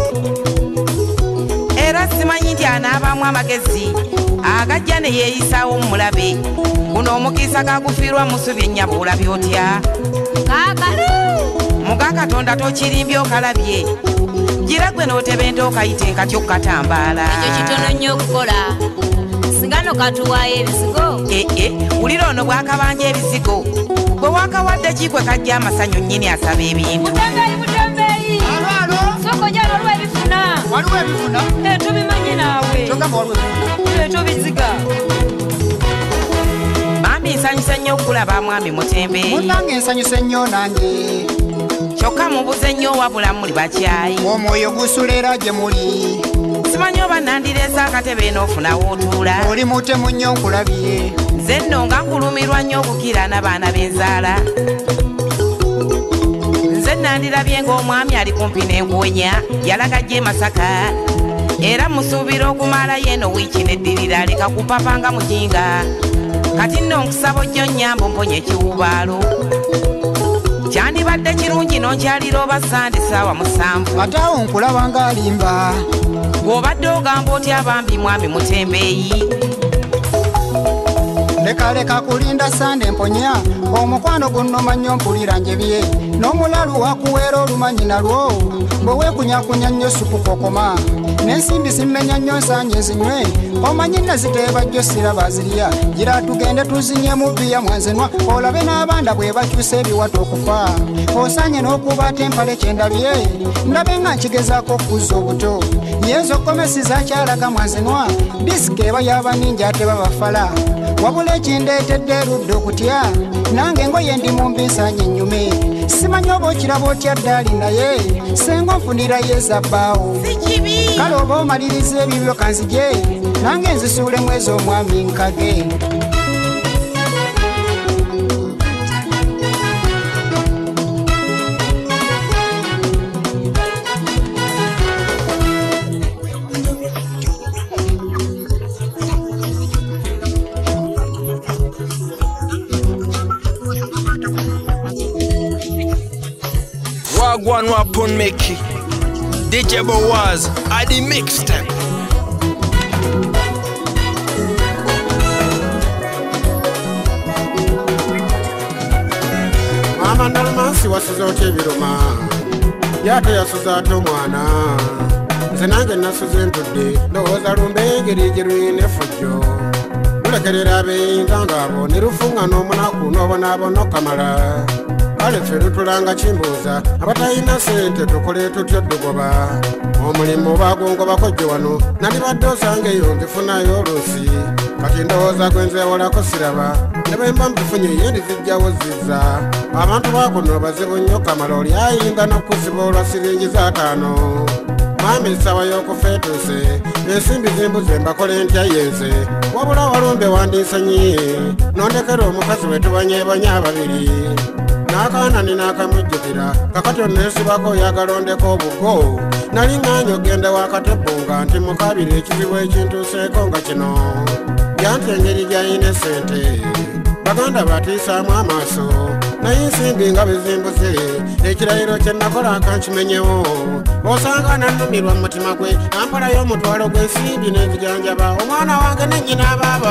era simanyi nti anaabaamu amagezi agajja ne yeeyisaawo mulabe guno omukiisa gagufiirwa musubi ennyabo olabye otya kaakale muga katonda tokirimbye okalabye gira gwe n'otebenta okayite nkati okukatambaala ekyo kitono nnyo okukola singano katuwaayo ebizigo ee wulira ono bwakabanja ebizigo bwe wakawadde kikwe kajja amasanyu nnyini asaba ebintu mutembeeyi mutembeeyi sokojala olwo ebifuna waliwo ebifuna tubimanyi naawe tubiziga bambi nsanyusa nnyo okulaba mwami mutembeeyi munnange nsanyusa nnyo nange kyokka mubuze nnyo wabula muli bakyayi omwoyo gusulera gye muli simanyi oba nandireesa akatebe n'ofunawo otuula oli mutemu nnyo nkulabye nze nno nga nkulumirwa nnyo okukira n'abaana b'enzaala nze nandirabye ng'omwami ali kumpi n'enkonya yalaga gye Masaka era musuubira okumalayo eno wiiki neddirira aleka kupapanga mujinga kati nno nkusaba ojjo nnyambo mponya ekiwubaalo kyandibadde kirungi n'onkyalira oba sande saawa musanvu ate awo nkulaba ng'alimba bw'obadde ogamba otya bambi mwami mutembeeyi lekaleka kulinda sande mponya omukwano gunnoma nnyo mpulira njebye n'omulalu wakuweera olumanyi nalwo bwe weekunyakunya nnyo supu kokoma n'ensimbi zimmenya nnyo nsanye zinywe omanyi naziteeba jjo siraba zirya gira tugende tuzinye mu bbiya mwanzenwa olabe n'abanda bwe bakyusa ebiwata okufa osanye n'okubaata empale kyendabye ndabe nga nkigezaako okuzza obuto yezo komesi zakyalaga mwanzenwa disika eba y'abaninja ate babafala wabula ekindeetedde erudde okutya nange engoye ndi mu mbi nsanye ennyume simanyi oba okiraba otya ddaali naye senga onfunirayo ezabbaawo kale oba omaliriza ebibyo kanzije nange nzisuulemu ez'omwami nkage Wagwan Wapun Meki D J Bowaz Adi Mixtape. Mama ndalumasi wasuza otya ebiruma yate yasuza ate omwana nze nange nasuze ntudde ndowooza lumbe engeri gye luyina effujjo lulekerera abeyinza ng'abo ne lufunga n'omunaku n'obonaabona okamala kale ffe lutulanga kimbuuza abatalina sente tukole tutyo ddugoba omulimu bagungoba kojjo wano nandibadde osanga eyo nzifunayo oluusi kati ndowooza gwe nzeewolako siraba ne bwe mba mbifunye ye ndizijjawo zizza abantu bakuno bazibu nnyo kamala oli ayinza n'okusiba olwa siringi z'ataano maami essawa y'okufa etuuse ensimbi zimbuze mbakole ntya yenze wabula walumbe wandinsonyi nondekera omukazi we tubanyebanya ababiri n'akaanani n'akamujjukira kakati onneesibako yagalondeko obugo nali ŋŋaanyi ogende wakatebbunga nti mukabiri ekizibu ekintuuseeko nga kino yanti engeri gyayina sente baganda batiisaamu amaaso naye ensimbi nga bezimbuze ekirayiro kye nakola akankimenyewo osanga nannumirwa mu mutima gwe ampalayo omutwalo gw'ensimbi n'ezijanjaba omwana wange nennyina abaaba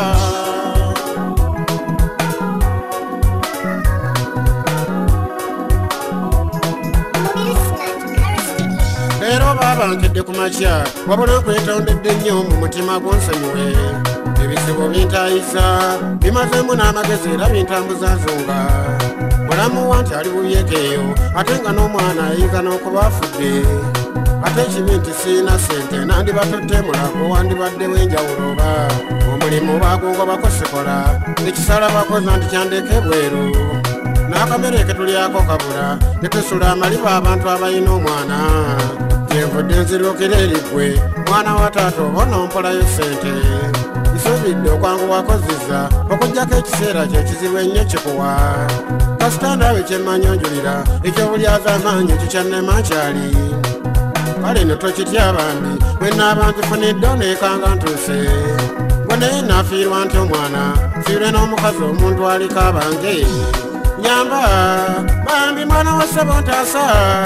leero baaba nkedde ku makya wabula nkwetondedde nnyo mu mutima gw'onsonyiwe ebizibu bintayiza bimazeemu n'amagezi era bintambuza nsonga mulamu wa nti ali bubyekeeyo ate nga n'omwana ayinza n'okuba afudde ate ekibi nti siina sente nandibatutte mulago wandibaddewo enjawulo oba omulimu bagungo sikola ekisala bakoza nti kyandeke bweru n'akamere ke tulyako kabula ne tusula amaliba abantu abalina omwana kyenvudde nzirukira erigwe mwana wa taata oba onompolayo sente nsuubidde okwanguwakozizza okugjako ekiseera kyekizibu ennyo kikuwa kasitanda we kyemmanyonjulira ekyobulyaza amaanyi kikyannema kyali kale no tokitya bambi bwe naaba nzifunidde oneekanga ntuuse gwe naye naafiirwa nti omwana fiirwe n'omukazi omuntu aliko abange nyamba bambi mwana wa ssebo ntaasa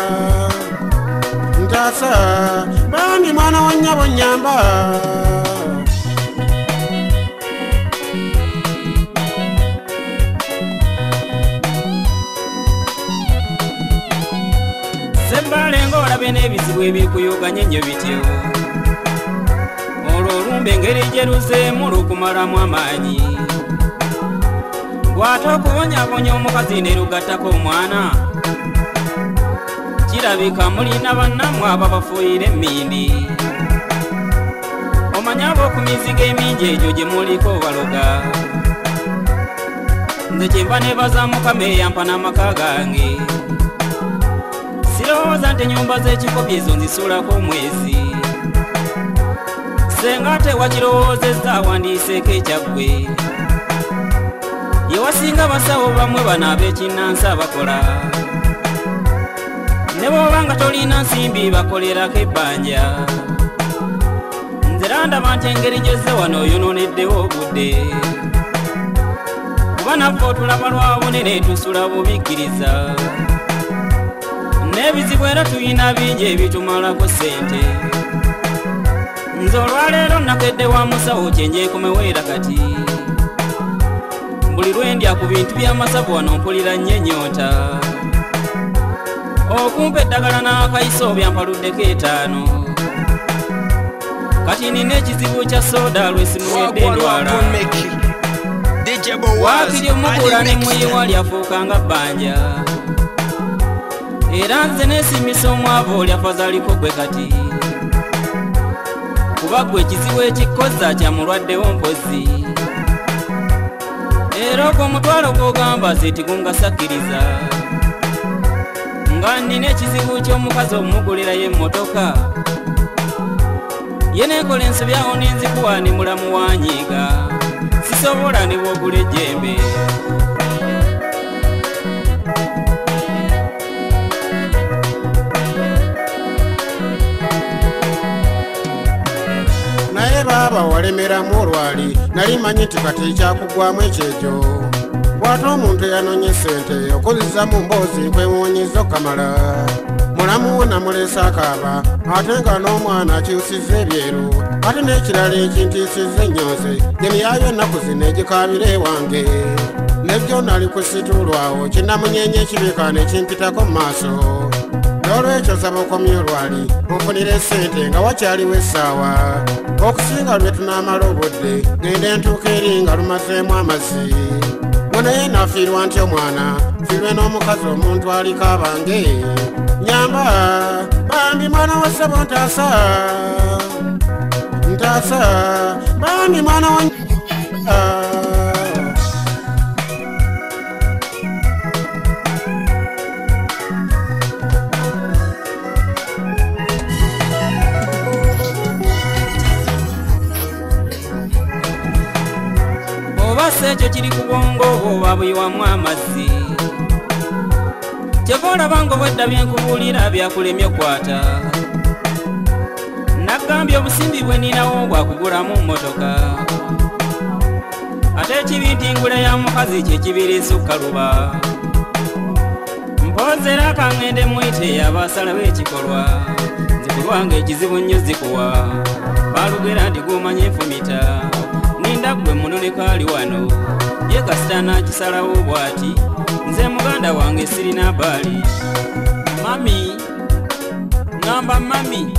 ntaasa bambi mwana wa nnyabo nyamba Sembale ng'olabye n'ebizibu ebikuyuganye nnyo bityo olwo olumbe engeri gye luzeemu lukumalamu amaanyi bw'ate okubonyabonya omukazi ne lugattako omwana kirabika mulina bannammwe ababafuuyira emmindi omanye ab'okumiziga emingi egyo gye muliko baloga nze kyemba nebaza mukama eyampa n'amaka gange sirowooza nti ennyumba z'ekikopi ezo nzisuulako omwezi senga ate wakirowoozezza awandiiseeko ekyaggwe ye wasinga basawo bamwe bano ab'ekinnansi abakola ne bw'oba nga tolina nsimbi bakolerako ebbanja nze era ndaba nti engeri gyezze wano oyonooneddewo obudde kuba naffe otulaba lwa bunene tusula bubikkiriza n'ebizibu era tuyina bingi ebitumalako sente nze olwaleero nakedde wa musawo kyenjeekomeweera kati buli lwendya ku bintu by'amasavu wano mpulira nnyo ennyonta okumpa eddagala n'akayiso byampaluddeko etaano kati nina ekizibu kya soda lwesimuwedde endwala waakiri omukula ne muyiwa lyafuuka nga bbanja era nze neesimisa omwavu olyafazaliko gwe kati kuba gwe ekizibu ekikkoza kya mulwaddewo mpozi era ogwo omutwalo gw'ogamba zeti gungasakkiriza nga nnina ekizibu ky'omukazi omugulirayo emmotoka ye neekola ensobyawo n'enzikuwa ne mulamu wanyiiga sisobola ne bwogula ejjembe naye baaba walemeramu olwali nali manyi nti kati kyakugwamu ekyekyo bw'ate omuntu yanonye sente okozesa mu mboozi nkwewoonyiza okamala mulamu wo namuleesa akaaba ate nga n'omwana akyusizza ebyeru ate n'ekirala ekintiisizza ennyonze gyemiyaayo ennaku zino egikaabira ewange nejjo nali kusitulwawo kinnamunyeenya ekibika ne kimpitako mu maaso n'olwekyo saba okomye olwali ofunire ssente nga wakyaliwo essaawa okusinga lwe tunaamala obudde genda entuuka eri nga lumazeemu amazzi munaye nafiirwa nti omwana fiirwe n'omukazi omuntu aliko abange nyamba bambi mwana wa ssebo ntaasa ntaasa bambi mwana wa ekyo kiri ku bwongo bwoba buyiwamu amazzi kyeva olabanga obwedda byenkubuulira byakulemye okwata nagambye obusimbi bwe ninawo bwakugulamu mmotoka ate ekibi nti ngula ya mukazi kyekibiriisa okkaluba mpoozera kaŋŋende mwite abasalawo ekikolwa nzikulwanga ekizibu nnyo zikuwa balugera nti gumanye enfumita ninda gwe munoneka ali wano ye kasita nakisalawo bwati nze muganda wange sirina baali mami ngamba mami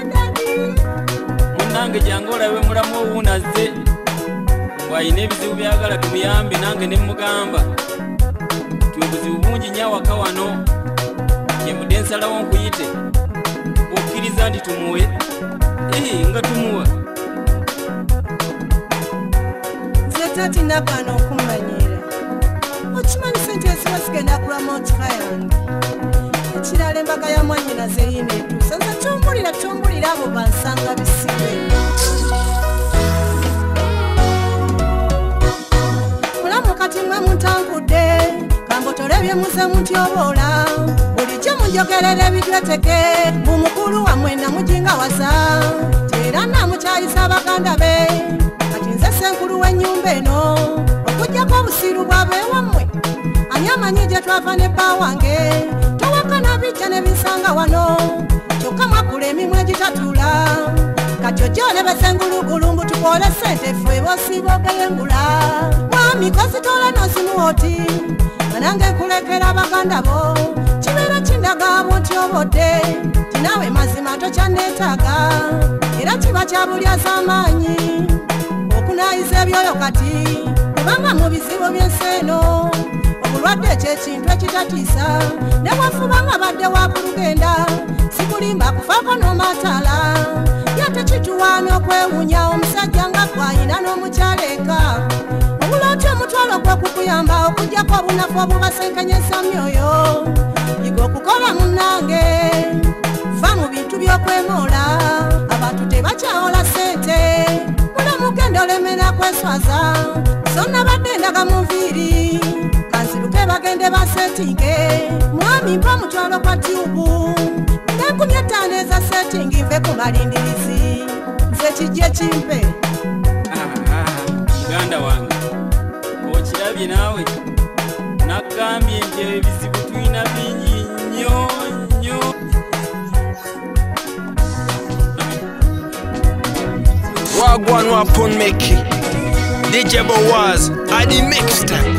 munange jange olabe mulamu owuunazze bw'ayina ebizibu byagala tumuyambe nange ne mugamba ti obuzibu bungi nnyo awaka wano yemudde nsalawo nkuyite okkiriza nti tumuwe ee nga tumuwa tati nabana okumanyira okimanyi sente eziba zigenda kulamu otika yange ekirala embaga ya mwanyina zeyina etuusa nze kyombulira kyombulira abo bansanga bisibe mulamu kati mwe muntangudde kambotolebye muze mutyoboola bulijjo munjogerera ebitweteke mumukulu wammwe namujinga wasa era namukyayisa baganda be nze senkulu w'ennyumba eno okujjako obusiru bwabeewammwe ani amanyi gye twava ne bba wange towakana bijja ne binsanga wano kyokka mwakula emimu egitatula kati ojja olebesa engulugulu mbu tukoole ssente ffe boosiboogeyengula mwami kozitoola n'osimu oti nga nange nkulekera baganda bo kibeera kindaga bwoti obodde tinaawe mazima tokyanneetaaga era kiba kyabulyaza amaanyi okunayiza ebyoyo kati kubanga mu bizibu by'enseeno obulwadde ekyekintu ekitatiisa ne bwafubanga badde wakulugenda sikulimba kufaako n'omataala yatekituwaana okwewunya omusajja nga gwayina n'omukyala eka obulooti omutwalo gw'okukuyamba okugjako obunafu obubasenkenyeza myoyo yiga okukola munnange va mu bintu by'okwemoola abantu tebakyawola ssente mugenda olemera kweswaza zonna badde ndaga mu nviiri kanziruke bagende basetinge mwami mpa mutwalo kwa tyubu nenkumi ettaano eza setingi nve ku malindirizi nze kijje kimpe muganda wange okirabye naawe nagambye nti ebizibu tulina bingi nnyo nnyo Wagwan wapon meki D J Boaz adi mixtape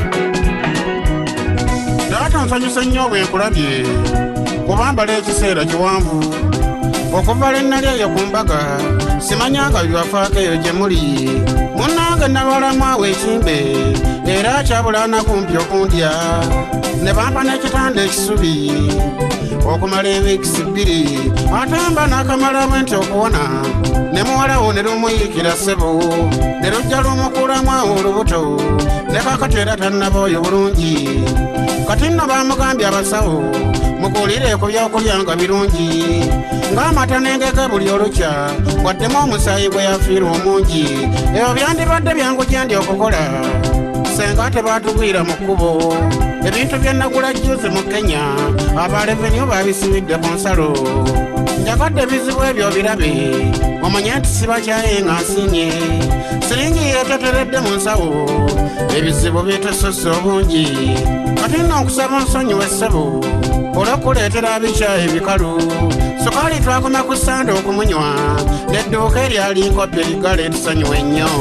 Data nsanyusa nnyo bwe nkulabye kubambala ekiseera kiwanvu okuva lwe nnali eyo ku mbaga simanyanga bibafaako eyo gye muli munnange nalwalamu awo ekimbe era kyabulana kumpi okundya ne bampa n'ekitanda ekisubi okumala ewiikisi bbiri ate mba n'akamalamu nti okuwona ne muwalawo ne lumuyiikira ssebo ne lujja lumukulamu awo olubuto ne kakati era tannabooyo bulungi kati nno bamugambye abasawo mukuulire ku byokulya nga birungi ng'amata n'engege buli olukya waddemu omusaayi gwe yafiira omungi ebyo byandibadde byangu gyendi okukola senga tebatugwira mu kkubo ebintu bye nagula juzi mu kenya abaleveniyo babisibidde ku nsalo njagadde ebizibu ebyo birabe omanye nti sibakyaye nga nsinye siringi yeteteredde mu nsawo ebizibu byetesosa obungi kati nno okusaba nsonyiwa essebo olw'okuleetera abikyayi ebikalu sukaali twakoma ku ssande okumunywa n'edduuka eryali nkopye ligala etusonyiwa ennyo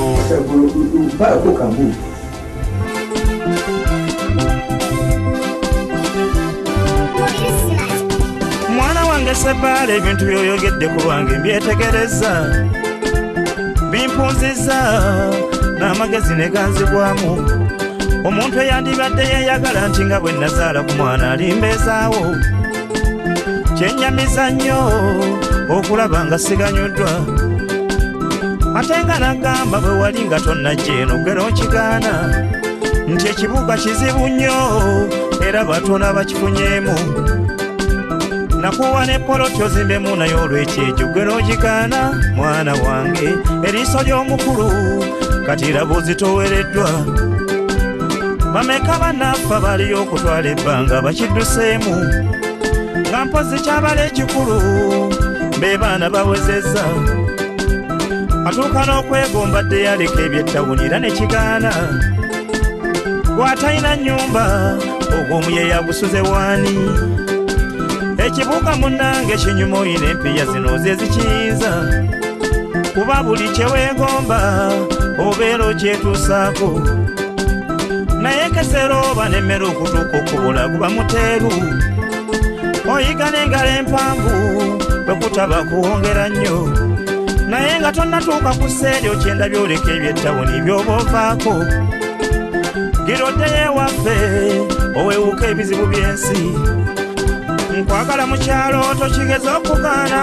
mwana Sebaala ebintu byoyogedde ku lwange mbyetegereza bimpunziza n'amagezi ne ganzigwamu omuntu eyandibadde yeeyagala nti nga bwe nazaala ku mwana alimbeezaawo kyennyamiza nnyo okulaba nga siganyuddwa ate nga nagamba bwe wali nga tonnajja eno gwe n'okigaana nti ekibuga kizibu nnyo era batono bakifunyeemu nakuwa ne poloti ozimbemu naye olw'ekyekyo gwe n'ogigaana mwana wange eriiso ly'omukulu kati raba ozitowereddwa bameka bannaffe baliyo okutwala ebbanga bakidduseemu nga mpozi kyabala ekikulu be baana bawezezza atuuka n'okwegomba dde yaleka ebyettawuni era ne kigaana gwatalina nnyumba ogw'omuyeeya agusuze waani ekibuga munnange kinyuma oyina empiya zino ze zikiyinza kuba buli kyeweegomba obeera okyetuusaako naye kesera oba nemmere okutuuka okubula guba muteeru oyiga n'engalo empanvu bwe kutaba kuwongera nnyo naye nga tonnatuuka ku sseeryo kyenda byoleka ebyettawuni by'oba ovaako giroddeyo ewaffe oweewuka ebizibu by'ensi nkwagala mu kyalo tokigeza okugaana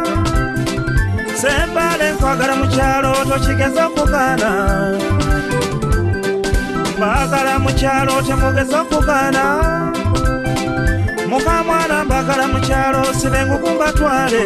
Sebaala nkwagala mu kyalo tokigeza okugaana mbagala mu kyalo temugeza okugaana mukamwana mbagala mu kyalo sibe ngukumbatwale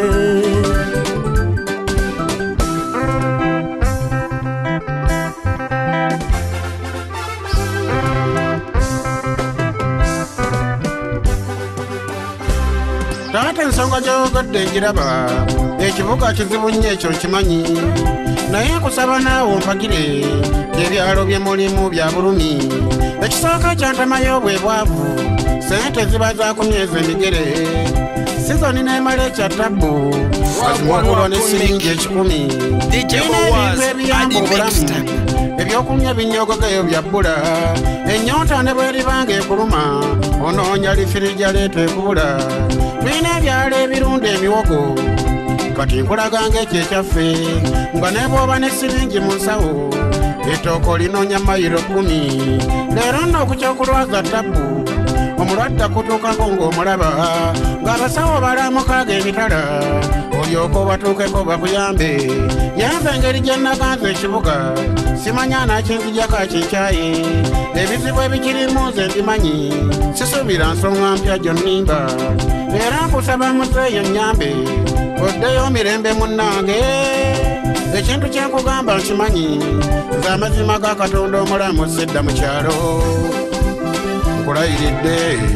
taata ensonga gyoyogadde njiraba ekibuga kizibu nnyo ekyo nkimanyi naye kusaba naawe ompagire ebyalo bye mulimu bya bulumi ekisooka kyantamayo bwe bwavu sente ziba zakumyeza emigere sizoni n'emala ekyatabbu wazimuwakulwa n'esiringi ekikumi ebintu ebiyamba obulamu ebyokunywa binyogogeyo bya bbula ennyonta ne bweribanga ekuluma onoonya lifirija leeta ekubula tulina ebyalo ebirunda emiwogo kati nkulaganga ekyo ekyaffe nga ne bw'oba n'esiringi mu nsawo ettooka olinoonya mayiro kumi leero nno okukyokulwaza tabbu omulwadde akutuukako ng'omulaba ng'abasawo balamukaaga emitala olyoka obatuukeko bakuyambe yanve engeri gye naganza ekibuga simanya nakinzijako akinkyaye ebizibu ebikirimu nze ndimanyi sisuubira nsonga mpya gyonnimba era nkusaba muzeeyo nnyambe oddeyo mirembe munnange ekintu kyenkugamba nkimanyi nze amazima ga katonda omulamu sedda mu kyalo nkulayiridde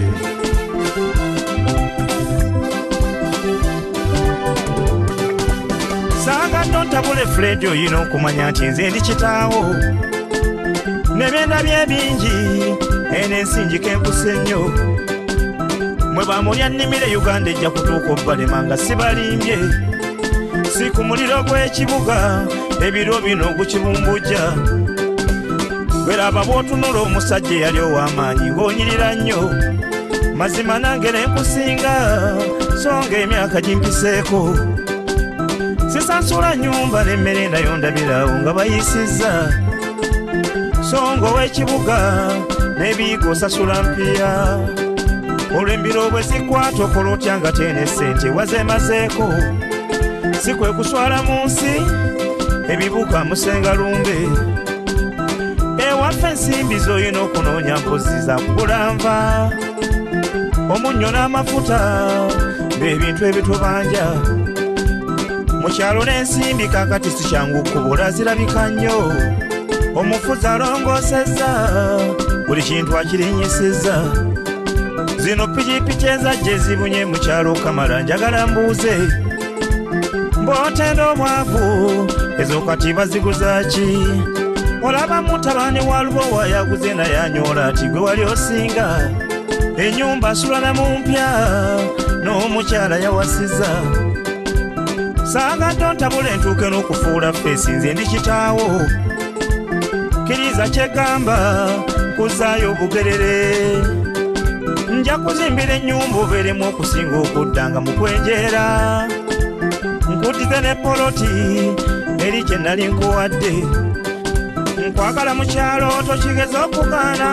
saagadde ontabule Fred oyina okumanya nti nze ndi kitaawo nebyenda bye bingi eno ensinjika enkuse nnyo mwe bamulya nnimire Uganda ejja kutuuka obbalema nga sibalimbye si ku muliro gw'ekibuga ebiro bino ogukibumbujja gweraba bw'otunula omusajja eyali ow'amaanyi ng'onyirira nnyo mazima nange ne nkusinga so nga emyaka gimpiseeko sisansula nnyumba n'emmere nayo ndabirawo nga bayisizza so nga ow'ekibuga n'ebiyiga osasula mpiya olw'embiro bwe zikwata okola otya nga teene ssente wazemazeeko si kwe kuswala mu nsi ebibuka musenga lumbe ewaffe ensimbi z'olina okunoonya mpozi za kugula nva omunnyo n'amafuta ng'ebintu ebitubanja mu kyalo n'ensimbi kaakati si kyangu kubula zirabika nnyo omufuzi alongoosezza buli kintu akirinyisizza zino pikipiki ezajja ezibunye mu kyalo kamala njagala mbuuze mb'otenda omwavu ezo kati baziguza ki olaba mutabani wa lubowa yaguze naye anyoola ati gwe wali osinga ennyumba asulana mu mpya n'omukyala yawasiza saagadde ontabula entuuke n'okufuula feesi nze ndi kitaawo kkiriza kyegamba kuzaayo obugerere nja kuzimbira ennyumba obeeremu okusinga okuddanga mu kwenjeera nkutize ne poloti eri kye nali nkuwadde nkwagala mu kyalo tokigeza okukaana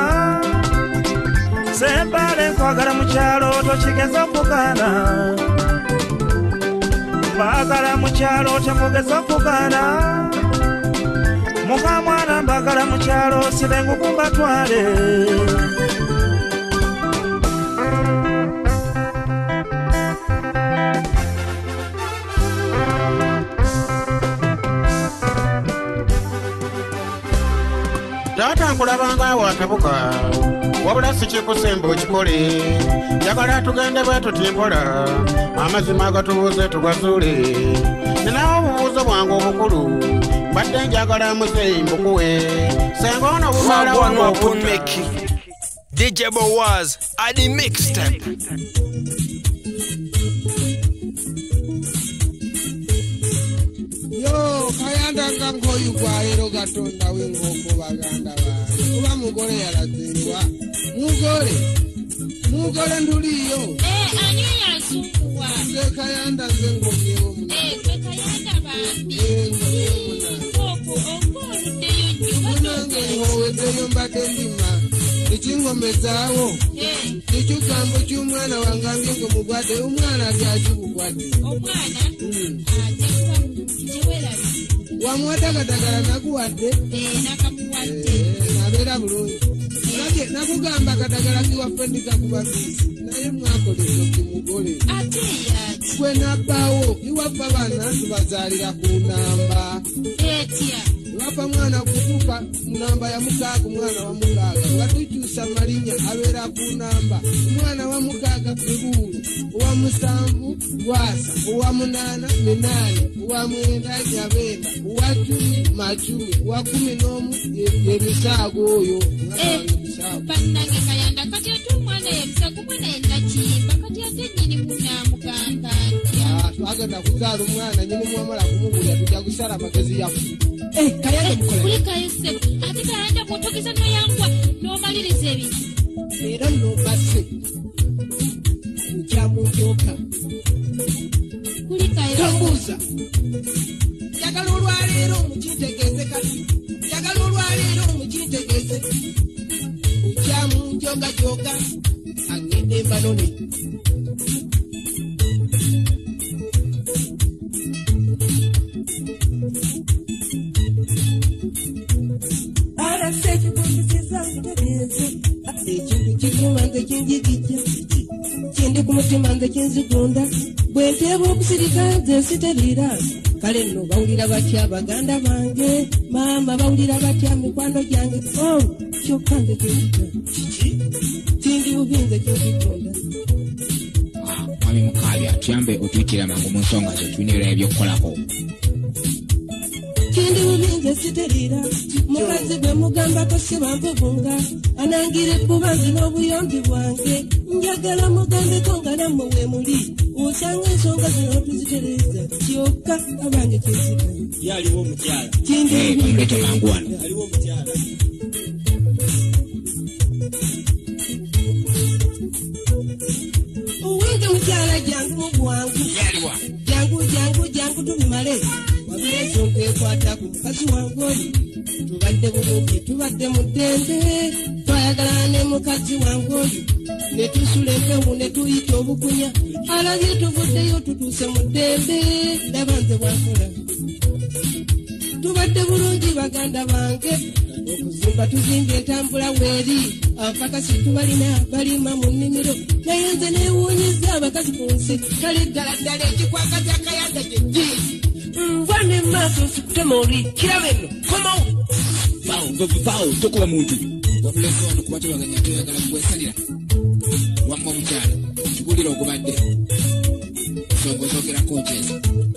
Sembale nkwagala mu kyalo tokigeza okukaana mbagala mu kyalo temugeza okukaana muka mwana mbagala mu kyalo sibe ngukumbatwale Tata nkulabanga watabuka wabula sikikusemba okikole njagala tugende bwe tutimpola amazima agatubuuze tugazuule ninawo obubuuzo bwange obukulu badde njagala muzeyi mbukuwe senga ono bumala wange D J Boaz at the mixtape. Yo, kayanda kankoyu kwa lero gatonda wengoko baganda ba. Kuba mugole yalazirwa. Mugole. Mugole nduliyo. Eh, ani yasungwa. Nze kayanda nzengokewo muna. Eh, kwe kayanda bambi. Eh, ngokewo muna. Koko, okolu deyo nyo. Munange nhowedeyo mbadde ndima. Ekingomezaawo. Eh. Ekigambo ky'omwana wangambye ngo mugwadde omwana atyakibugwadde. Omwana? Mm. Ajaka kiwelabi. Wamwaddagadagala nakuwadde? Eh, nakamuwadde. Eh, nabeera bulungi. Nage nakugamba kadagala kiwaffe ndikakuba biisi. Naye mwakoleza kimugole. Ate yaki? Gwe nabbaawo iwaffe abaana tubazaalira ku namba. Etya? Iwaffe mwana kutuuka namba ya mukaaga omwana wa mukaaga nga tukyusa malinnya abeera ku namba. Omwana wa mukaaga Bugulu, owa musanvu Gwasa, owa munaana Minaani, owa mwenda Nyabenda, owa cumi Macumi, owa kumi n'omu Ebisaago oyo. Bannange kayanda kati ate omwana Ebisago mwana yenakiyimba kati ate nnyini munamugamba ntya. Twagenda kuzaala omwana nyini mwamala kumubulya tujja kusala magezi yafu. Eh, kayanda mukola. Kulekayo ssebo. Ate kayanda bw'otogeza noyangwa n'omaliriza ebintu. Era n'obase. Nkyamunjooka. Kulikayo. Tambuuza. Njagala olwaleero mukintegeeze kati. Njagala olwaleero mukintegeeze. Nkyamunjogajoga. Agende embanone. Ekintu kikuma nze kinjigijja kindi ku mutima nze kinzigunda bwe nteeba okusirika nze siteriira kale nno bawulira batya baganda bange maama bawulira batya mikwano gyange o kyokka nze kinjigga kindi bubi nze kinzigunda. Mwami Mukabi atuyambe otuyitira mangu mu nsonga zo tulina ebirala ebyokukolako. Kindi bulinze siteriira mukazi gwe mugambako sibamvubunga anangire kuba nze n'obuyombi bwange njagala mugambeko nga nammwe we muli osanga ensonga zino tuzitereza kyokka abange kinzika. Yaliwo omukyala. Kindi bulinze mangu wano. Yaliwo omukyala. Owinge mukyala jangu mu bwangu. Yaliwa. Jangu jangu jangu tubimale. Ensonga ekwata ku mukazi wange oli tubadde bulungi tubadde mu ddembe twayagalana ne mukazi wange oli ne tusula empewu ne tuyita obukunya alabye tuvuddeyo tutuuse mu ddembe laba nze bwankola tubadde bulungi baganda bange okuzimba tuzimbye entambula weeri abakakasi tubalina balima mu nnimiro naye nze neewuunyiza abakazi ku nsi kale ddala ddala ekikwakaza akayanda gyenji Mwane maso sikutema oli kirabe nno komawo vaawo vaawo tokuba muntu wabuleko wano kuba tebaganya toyagala kwesalira wamma omukyala kigulira ogubadde songa ozogerako nkyeza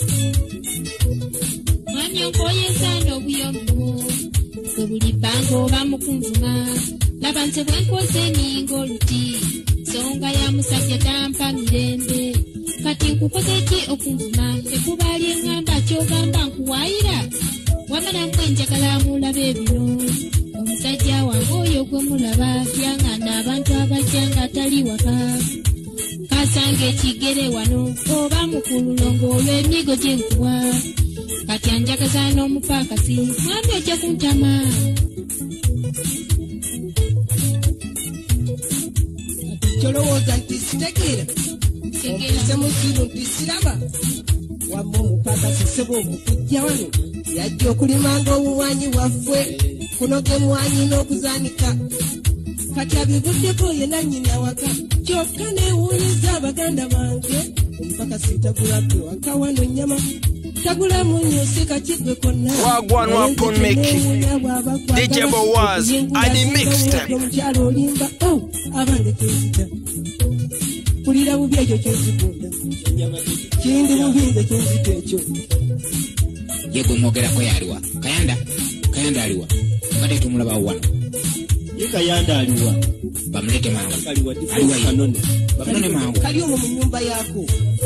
mwami onkoyeza n'obuyombo gwe buli bbanga oba mukunvuma laba nze bwe nkoze ninga oluti songa ya musajja tampa mirembe kati nkukoze ki okunvuma ekubaali eŋŋamba kyogamba nkuwaayira wamala nkwe njagala mulabe ebiro omusajja wange oyo gwe mulaba yangana abantu abajjanga tali waka kasanga ekigere wano oba mukululongo olw'emigo gyenkuwa kati anjagaza n'omupakasi mwami ojja kuntama kyolowooza nti sitegeera okise musiru nti siraba wamma omupakasi sebo omukujja wano yajja okulimanga obuwanyi waffe kunoge mwanyi n'okuzaanika kati abivuddeko yena nnyina waka kyokka neewuunyiza abaganda bange omupakasi tagulabbe waka wano nnyama tagulamu nnyo sikakigwe konna Wagwan Wapon Meki D J Boaz Adi Mixtape omukyalo olimba o abange kyenzita kulira bubi ekyo kyenzikunda kindi bubinze kyenzita ekyo yego mwogerako yaliwa kayanda kayanda aliwa kati tumulaba wano ye kayanda aliwa bamulete mangu aliwa aliwa kanone bamulete mangu kali omwo mu nyumba yako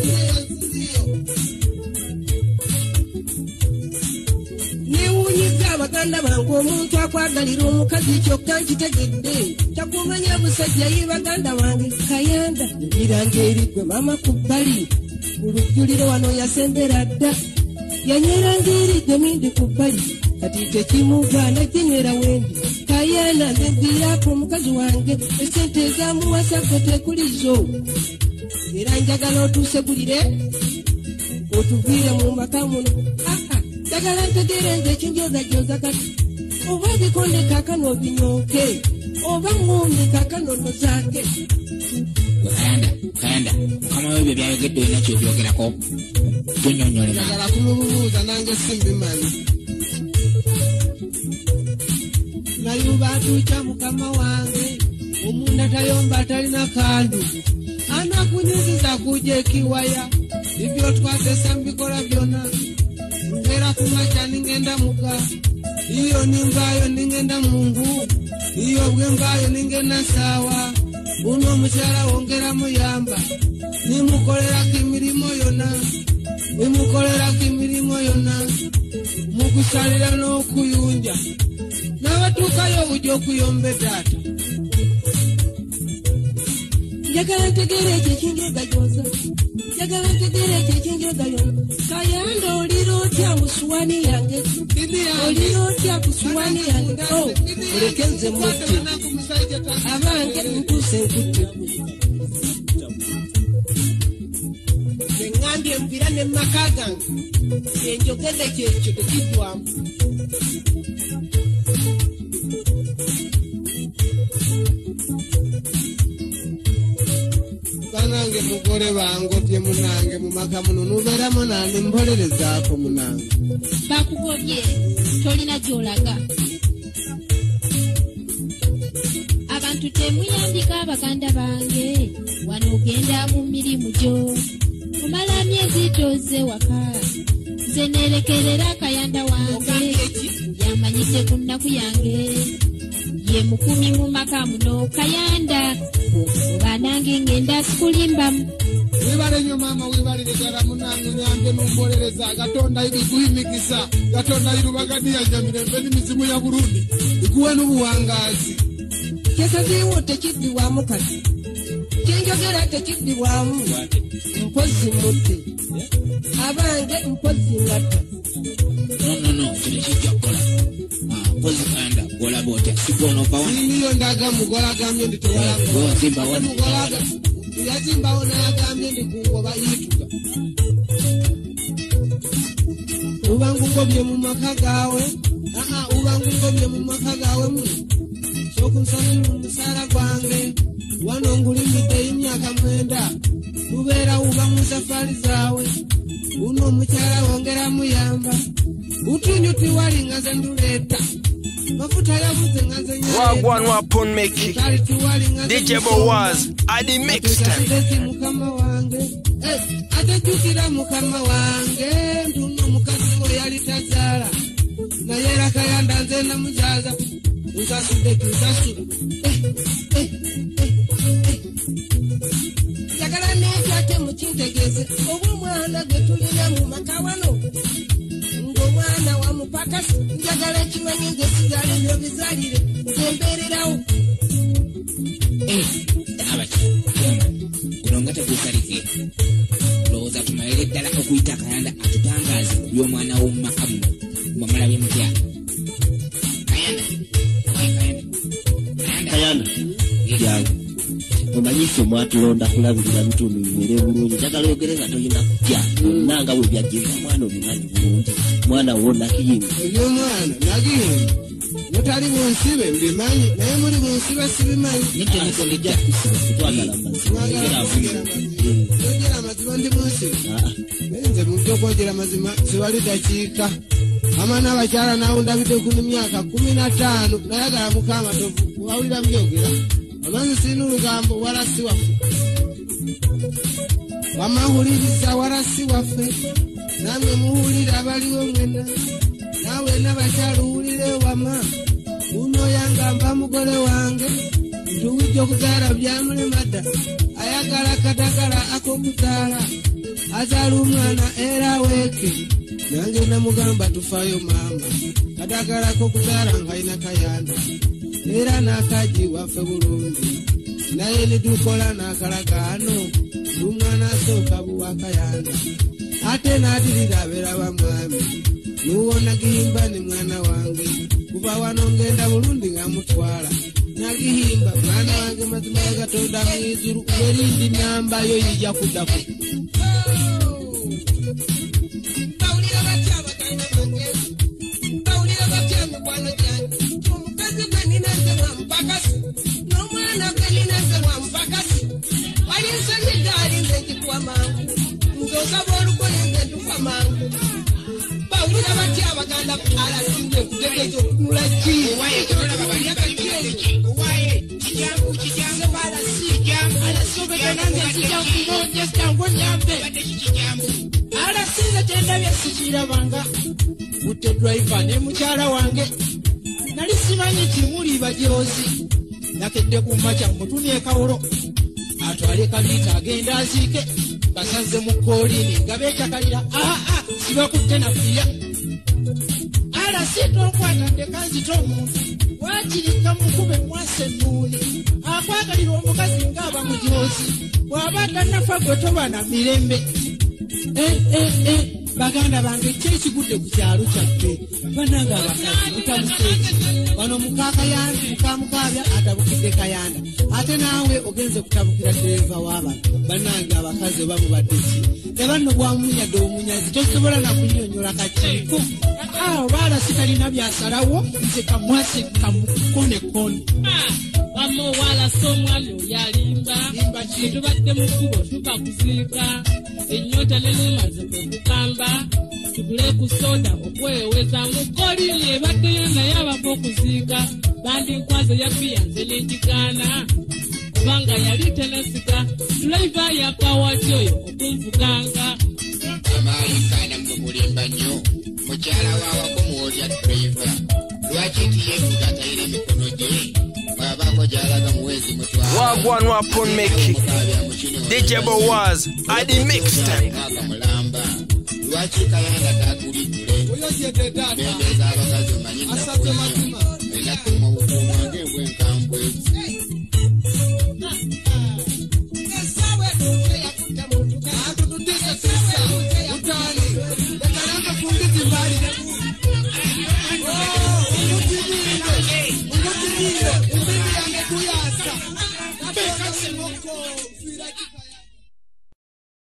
newuunyiza abaganda bange omuntu akwagalira omukazi kyokka nkitegedde takumanya busajja ye baganda bange kayanda ebiranga erigwe mama ku bbali mu lujjuliro wano yasembera dda yanyeranga erigwe mindi ku bbali kati tekimugaana kinywera wendi kayanda nzeddirako omukazi wange esente ezamuwasako tekulizo era njagala otuuse gulire otuviire mu maka muno njagala ntegeere nze ekinjozajoza kati oba bikonde kaakano obinyooke oba ngombe kaakano nozaake kayanda kayanda mukama webyo byayogedde olina kyobyogerako tonyonyole njagala kumulubuuza nange simbimanyi nayuba atuuca mukama wange omunda tayomba atalina kandu anakunyiziza kuja ekiwaya ibyo twatesa mbikola byona ngera kumaca ningenda muka iyo nimbayo ningenda mungu iyo bwembayo ningenda sawa uno mukyala wongera muyamba nimukolera kimirimo yona nimukolera kimirimo yona mukusalira n'okuyunja n'abatuukayo bujja okuyomba eddaata njagala ntegeera ekyo ekinjogajoza njagala ntegeera ekyo ekinjogayoza kayanda olira otya mu suwani yange olira otya ku suwani yange o oleke nze mutte abange ntuuse nkutte eŋŋambye envira ne maka gange enjogeze kyekyo tekiggwamu banange mugole bangobye munange mu maka muno nubeeramu nandi mpolerezaako munange bakugobye tolina gy'olaga abantu temuyambika abaganda bange wano ogenda mu mirimu gyo omala myezi toze waka nze neerekerera akayanda wange yamanyise ku nnaku yange ye mukumi mu maka muno kayanda oba nange ngenda sikulimbamu wibale nyo mama wibale negala munange nyambe numbolereza gatonda ibikuyimikisa gatonda irubagania nyamirembe n'imizimu ya Burundi ikuwe n'ubuwangazi kesaziwo tekiddiwamu kati kyenjogera tekiddiwamu mpozi mutte abange mpozi ngatta no no no kino kijja kukola mpozi kayanda golaba otya sigonovawa niyo ndaga mugola agambye ndi tewalaga mugolaga yazimbawo nayagambye ndi kungoba yituga ubangugobye mu maka gawe aa ubangugobye mu maka gawe muno sokunsalira omusaala gwange wano ngulimidde y'emyaka mwenda tubeera uba mu safaari zaawe uno omukyala wongera muyamba utunyu tiwali nga ze nduleeta mafuta yabuze nga ze Wagwan Wapon Meki D J Boaz Adi Mixtape mukama wange atejjukira mukama wange ntuno mukazi we yali tazaala naye era kayanda nze namuzaza nkasudde tunsasula njagala neekyate mukintegeeze oba omwana gwe tulina mu maka wano ng'omwana wa mupakasi njagala ekimanyi nze sigala ebyo bizaalire nze mbeererawo ddala okuyita Kayanda atutangaze ku by'omwana w'omumaka muno mumulabe mutya Kayanda yawe omanyise mwatulonda kulabirira bitundu bibeere bulungi njagala oyogere nga tolina kutya nanga bwe byajjira mwana obimanyi bulungi mwana wo Nakiyimba ebyomwana Nakiyimba mutali munsibe mbimanyi naye muli munsibe sibimanyi nitenikondejja kusiba twagala mazima oyogera amazima ndi munsibe nze mujja okwogera amazima siwali dakiika ama n'abakyala nawe ndabidde ku myaka kumi na ttaano nayagala mukamatovu wawulira byogera amanzi sina olugambo walasi waffe wamahuliriza walasi waffe namwe muwulira abaliwo mwena nawe n'abakyala uwulire wama uno yangamba mugole wange ntuwijja okuzaala byamulemadda ayagala katagala ak'okuzaala azaala omwana era aweeke nange namugamba tufayo maama katagala k'okuzaala ng'alina Kayanda era n'akaji waffe bulungi naye netukola n'akalagaano lumwana asooka buwa Kayanda ate n'adirira abeera bamwami nuwo Nakiyimba ni mwana wange kuva wano ngenda Burundi nga mutwala Nakiyimba mwana wange mazima ya Katonda mw'izulu werindi nyamba yo yijja kuddako bawulira batya abaganda alasinze kutegeeza okumulaki alasinze tendabye sikirabanga butte driver ne mukyala wange nali simanyi timuli bajoozi nakedde ku makya mutuni ekawolo atwale kaliita agenda aziike basaze mu koolini nga beetakalira aa sibakutte nafiya ala sitokwata ndekanzita omuntu wakirika mukube mwasa ennuuni akwagalira omukazi ng'aba mujoozi bw'aba tannafa gwe toba na mirembe baganda bange kyekigudde ku kyalo kyaffe bananga abakazi mutamuseeki wano mukakayandi mukamukaabya atabukidde Kayanda ate naawe ogenze kutabukira dereva w'abantu banange abakazi bamubadde ki ebanno bwamunyadde omunyazi tosobola nakunyonyola kakiiko awo baala sitalina byasalawo nze kamwase kamukonekone wamma owala so omwami oyalimba tubadde mu kkubo tuva kuziika ennyota ne mumaze kwekugamba tugule ku soda okweweza mukolini ebaddeyo naye abava okuziika bandinkwaze yabbiya nze n'enjigaana kubanga yali tenesiga tulaiva yakawaki oyo okunvuganga amaayikaana mumulimba nnyo mukyala waawako muwolya tulaiva lwaki tiyefuga atayira emikono gye bw'abaako gy'alaga muwezi mutwala Wagwan Wapon Meki D J Bowaz Adi Mixtape lwaki Kayanda takulitule bembeza abakazi omanyinnakunyuma enakuma bukuumange bwenkambwe Kuyasa